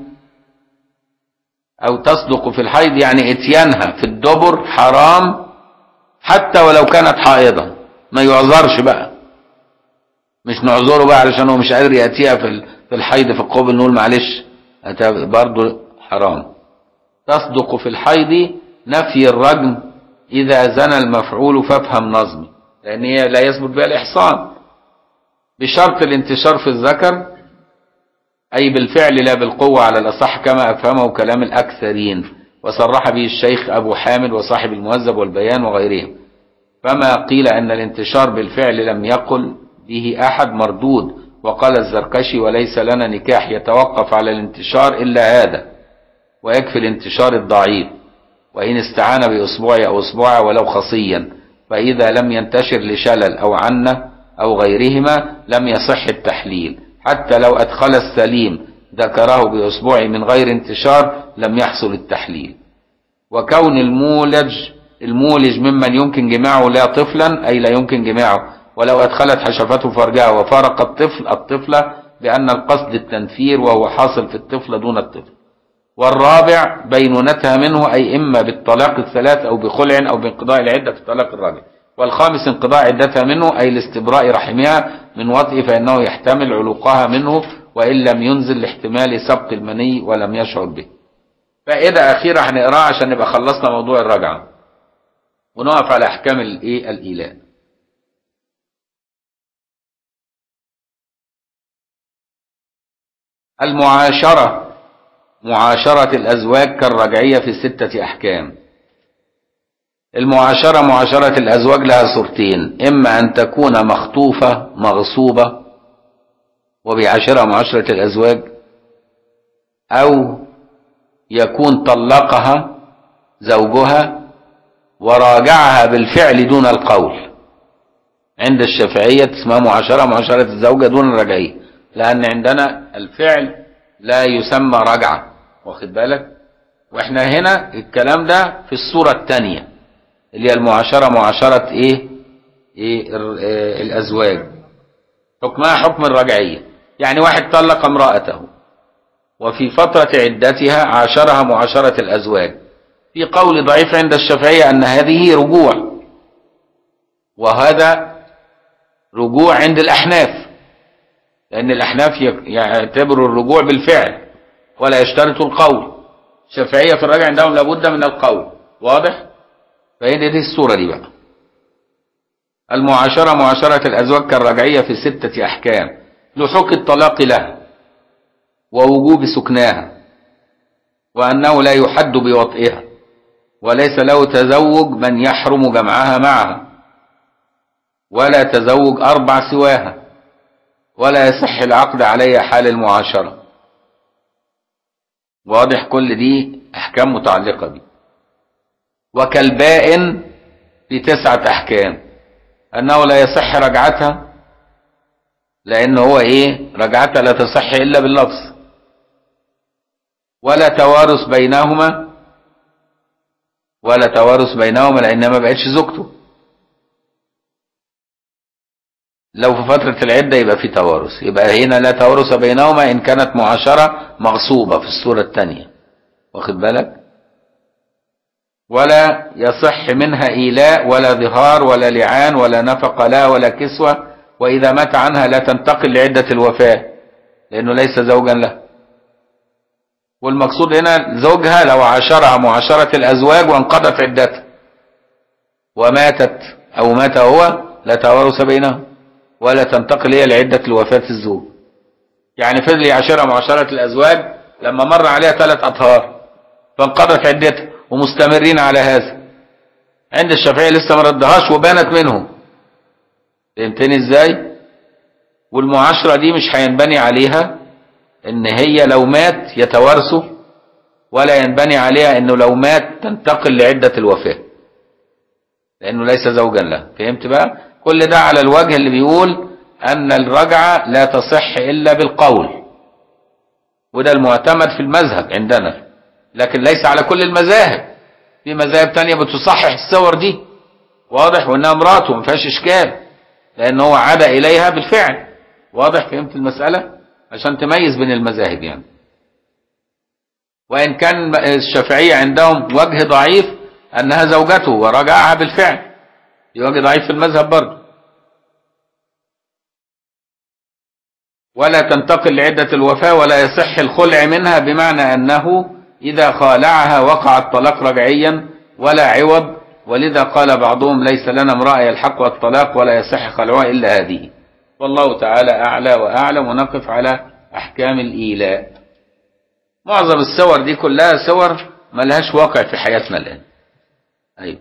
او تصدق في الحيض يعني اتيانها في الدبر حرام حتى ولو كانت حائضة، ما يعذرش بقى، مش نعذره بقى علشان هو مش قادر يأتيها في الحيض في القبل نقول معلش برضه حرام. تصدق في الحيض نفي الرجم إذا زنى المفعول فافهم نظمي، لأن هي لا يثبت بها الإحصان بشرط الانتشار في الذكر، أي بالفعل لا بالقوة على الأصح كما أفهمه كلام الأكثرين، وصرح به الشيخ أبو حامد وصاحب المهذب والبيان وغيرهم. فما قيل أن الانتشار بالفعل لم يقل به أحد مردود. وقال الزركشي وليس لنا نكاح يتوقف على الانتشار إلا هذا، ويكفي الانتشار الضعيف، وإن استعان بأصبع أو أصبع ولو خصيا، فإذا لم ينتشر لشلل أو عنة أو غيرهما لم يصح التحليل، حتى لو أدخل السليم ذكره بأصبعه من غير انتشار لم يحصل التحليل. وكون المولج المولج ممن يمكن جماعه لا طفلا، أي لا يمكن جماعه، ولو أدخلت حشفته فرجها وفارق الطفل الطفلة بأن القصد التنفير وهو حاصل في الطفل دون الطفل. والرابع بينونتها منه، أي إما بالطلاق الثلاث أو بخلع أو بانقضاء العدة في الطلاق الراجع. والخامس انقضاء عدتها منه، أي لاستبراء رحمها من وطئ، فإنه يحتمل علوقها منه وإن لم ينزل لاحتمال سبق المني ولم يشعر به. فائدة أخيرة هنقراها عشان نبقى خلصنا موضوع الرجعة ونقف على أحكام الإيه الإيلاء. المعاشرة، معاشرة الأزواج كالرجعية في ستة أحكام. المعاشرة معاشرة الأزواج لها صورتين، إما أن تكون مخطوفة مغصوبة وبيعاشرها معاشرة الأزواج، أو يكون طلقها زوجها وراجعها بالفعل دون القول. عند الشافعية اسمها معاشرة معاشرة الزوجة دون الرجعية، لأن عندنا الفعل لا يسمى رجعة، واخد بالك؟ واحنا هنا الكلام ده في الصورة الثانية اللي هي المعاشرة معاشرة ايه, إيه الأزواج، حكمها حكم الرجعية. يعني واحد طلق امرأته وفي فترة عدتها عاشرها معاشرة الأزواج، في قول ضعيف عند الشافعية أن هذه رجوع، وهذا رجوع عند الأحناف، لأن الأحناف يعتبروا الرجوع بالفعل ولا يشترطوا القول. الشافعية في الرجع عندهم لابد من القول، واضح؟ فهي دي الصورة دي بقى. المعاشرة معاشرة الأزواج كالرجعية في ستة أحكام: لحوق الطلاق لها، ووجوب سكناها، وأنه لا يحد بوطئها، وليس له تزوج من يحرم جمعها معها، ولا تزوج أربع سواها، ولا يصح العقد عليها حال المعاشرة. واضح؟ كل دي أحكام متعلقة بي. وكالبائن في تسعة أحكام: أنه لا يصح رجعتها، لأن هو إيه؟ رجعتها لا تصح إلا باللفظ. ولا توارث بينهما، ولا توارث بينهما لأنها ما بقتش زوجته. لو في فترة العدة يبقى في توارث، يبقى هنا لا توارث بينهما إن كانت معاشرة مغصوبة في الصورة الثانية، واخد بالك؟ ولا يصح منها إيلاء ولا ظهار ولا لعان ولا نفقة لها ولا كسوة، وإذا مات عنها لا تنتقل لعدة الوفاة لأنه ليس زوجا له. والمقصود هنا زوجها لو عاشرها معاشرة الأزواج وانقضت عدتها وماتت أو مات هو لا توارث بينهم ولا تنتقل هي لعدة الوفاة الزوج. يعني فضل يعاشرها معاشرة الأزواج لما مر عليها ثلاث أطهار فانقضت عدتها ومستمرين على هذا، عند الشافعية لسه ما ردهاش وبانت منهم. فهمتني ازاي؟ والمعاشرة دي مش هينبني عليها ان هي لو مات يتوارثوا، ولا ينبني عليها انه لو مات تنتقل لعدة الوفاة لانه ليس زوجا له. فهمت بقى؟ كل ده على الوجه اللي بيقول ان الرجعة لا تصح الا بالقول، وده المعتمد في المذهب عندنا، لكن ليس على كل المذاهب. في مذاهب تانية بتصحح الصور دي، واضح؟ وانها امراته ما فيهاش اشكال لان هو عاد اليها بالفعل. واضح؟ فهمت المسألة؟ عشان تميز بين المذاهب يعني. وان كان الشافعية عندهم وجه ضعيف انها زوجته ورجعها بالفعل، في وجه ضعيف في المذهب برضه. ولا تنتقل لعدة الوفاة ولا يصح الخلع منها، بمعنى انه إذا خالعها وقع الطلاق رجعيا ولا عوض. ولذا قال بعضهم ليس لنا امرأة يلحقها الطلاق ولا يصح خلعها إلا هذه. والله تعالى أعلى وأعلم. ونقف على أحكام الإيلاء. معظم الصور دي كلها صور ما لهاش واقع في حياتنا الآن. أيوه.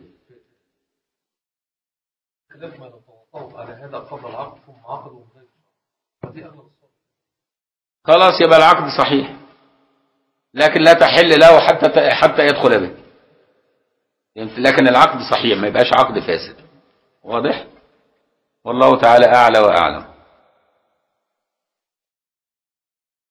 خلاف ما نتوقف على هذا قبل العقد ثم عقد وغيره، فدي أغلب الصور. خلاص يبقى العقد صحيح، لكن لا تحل له حتى حتى يدخل به. لكن العقد صحيح، ما يبقاش عقد فاسد. واضح؟ والله تعالى أعلى وأعلم.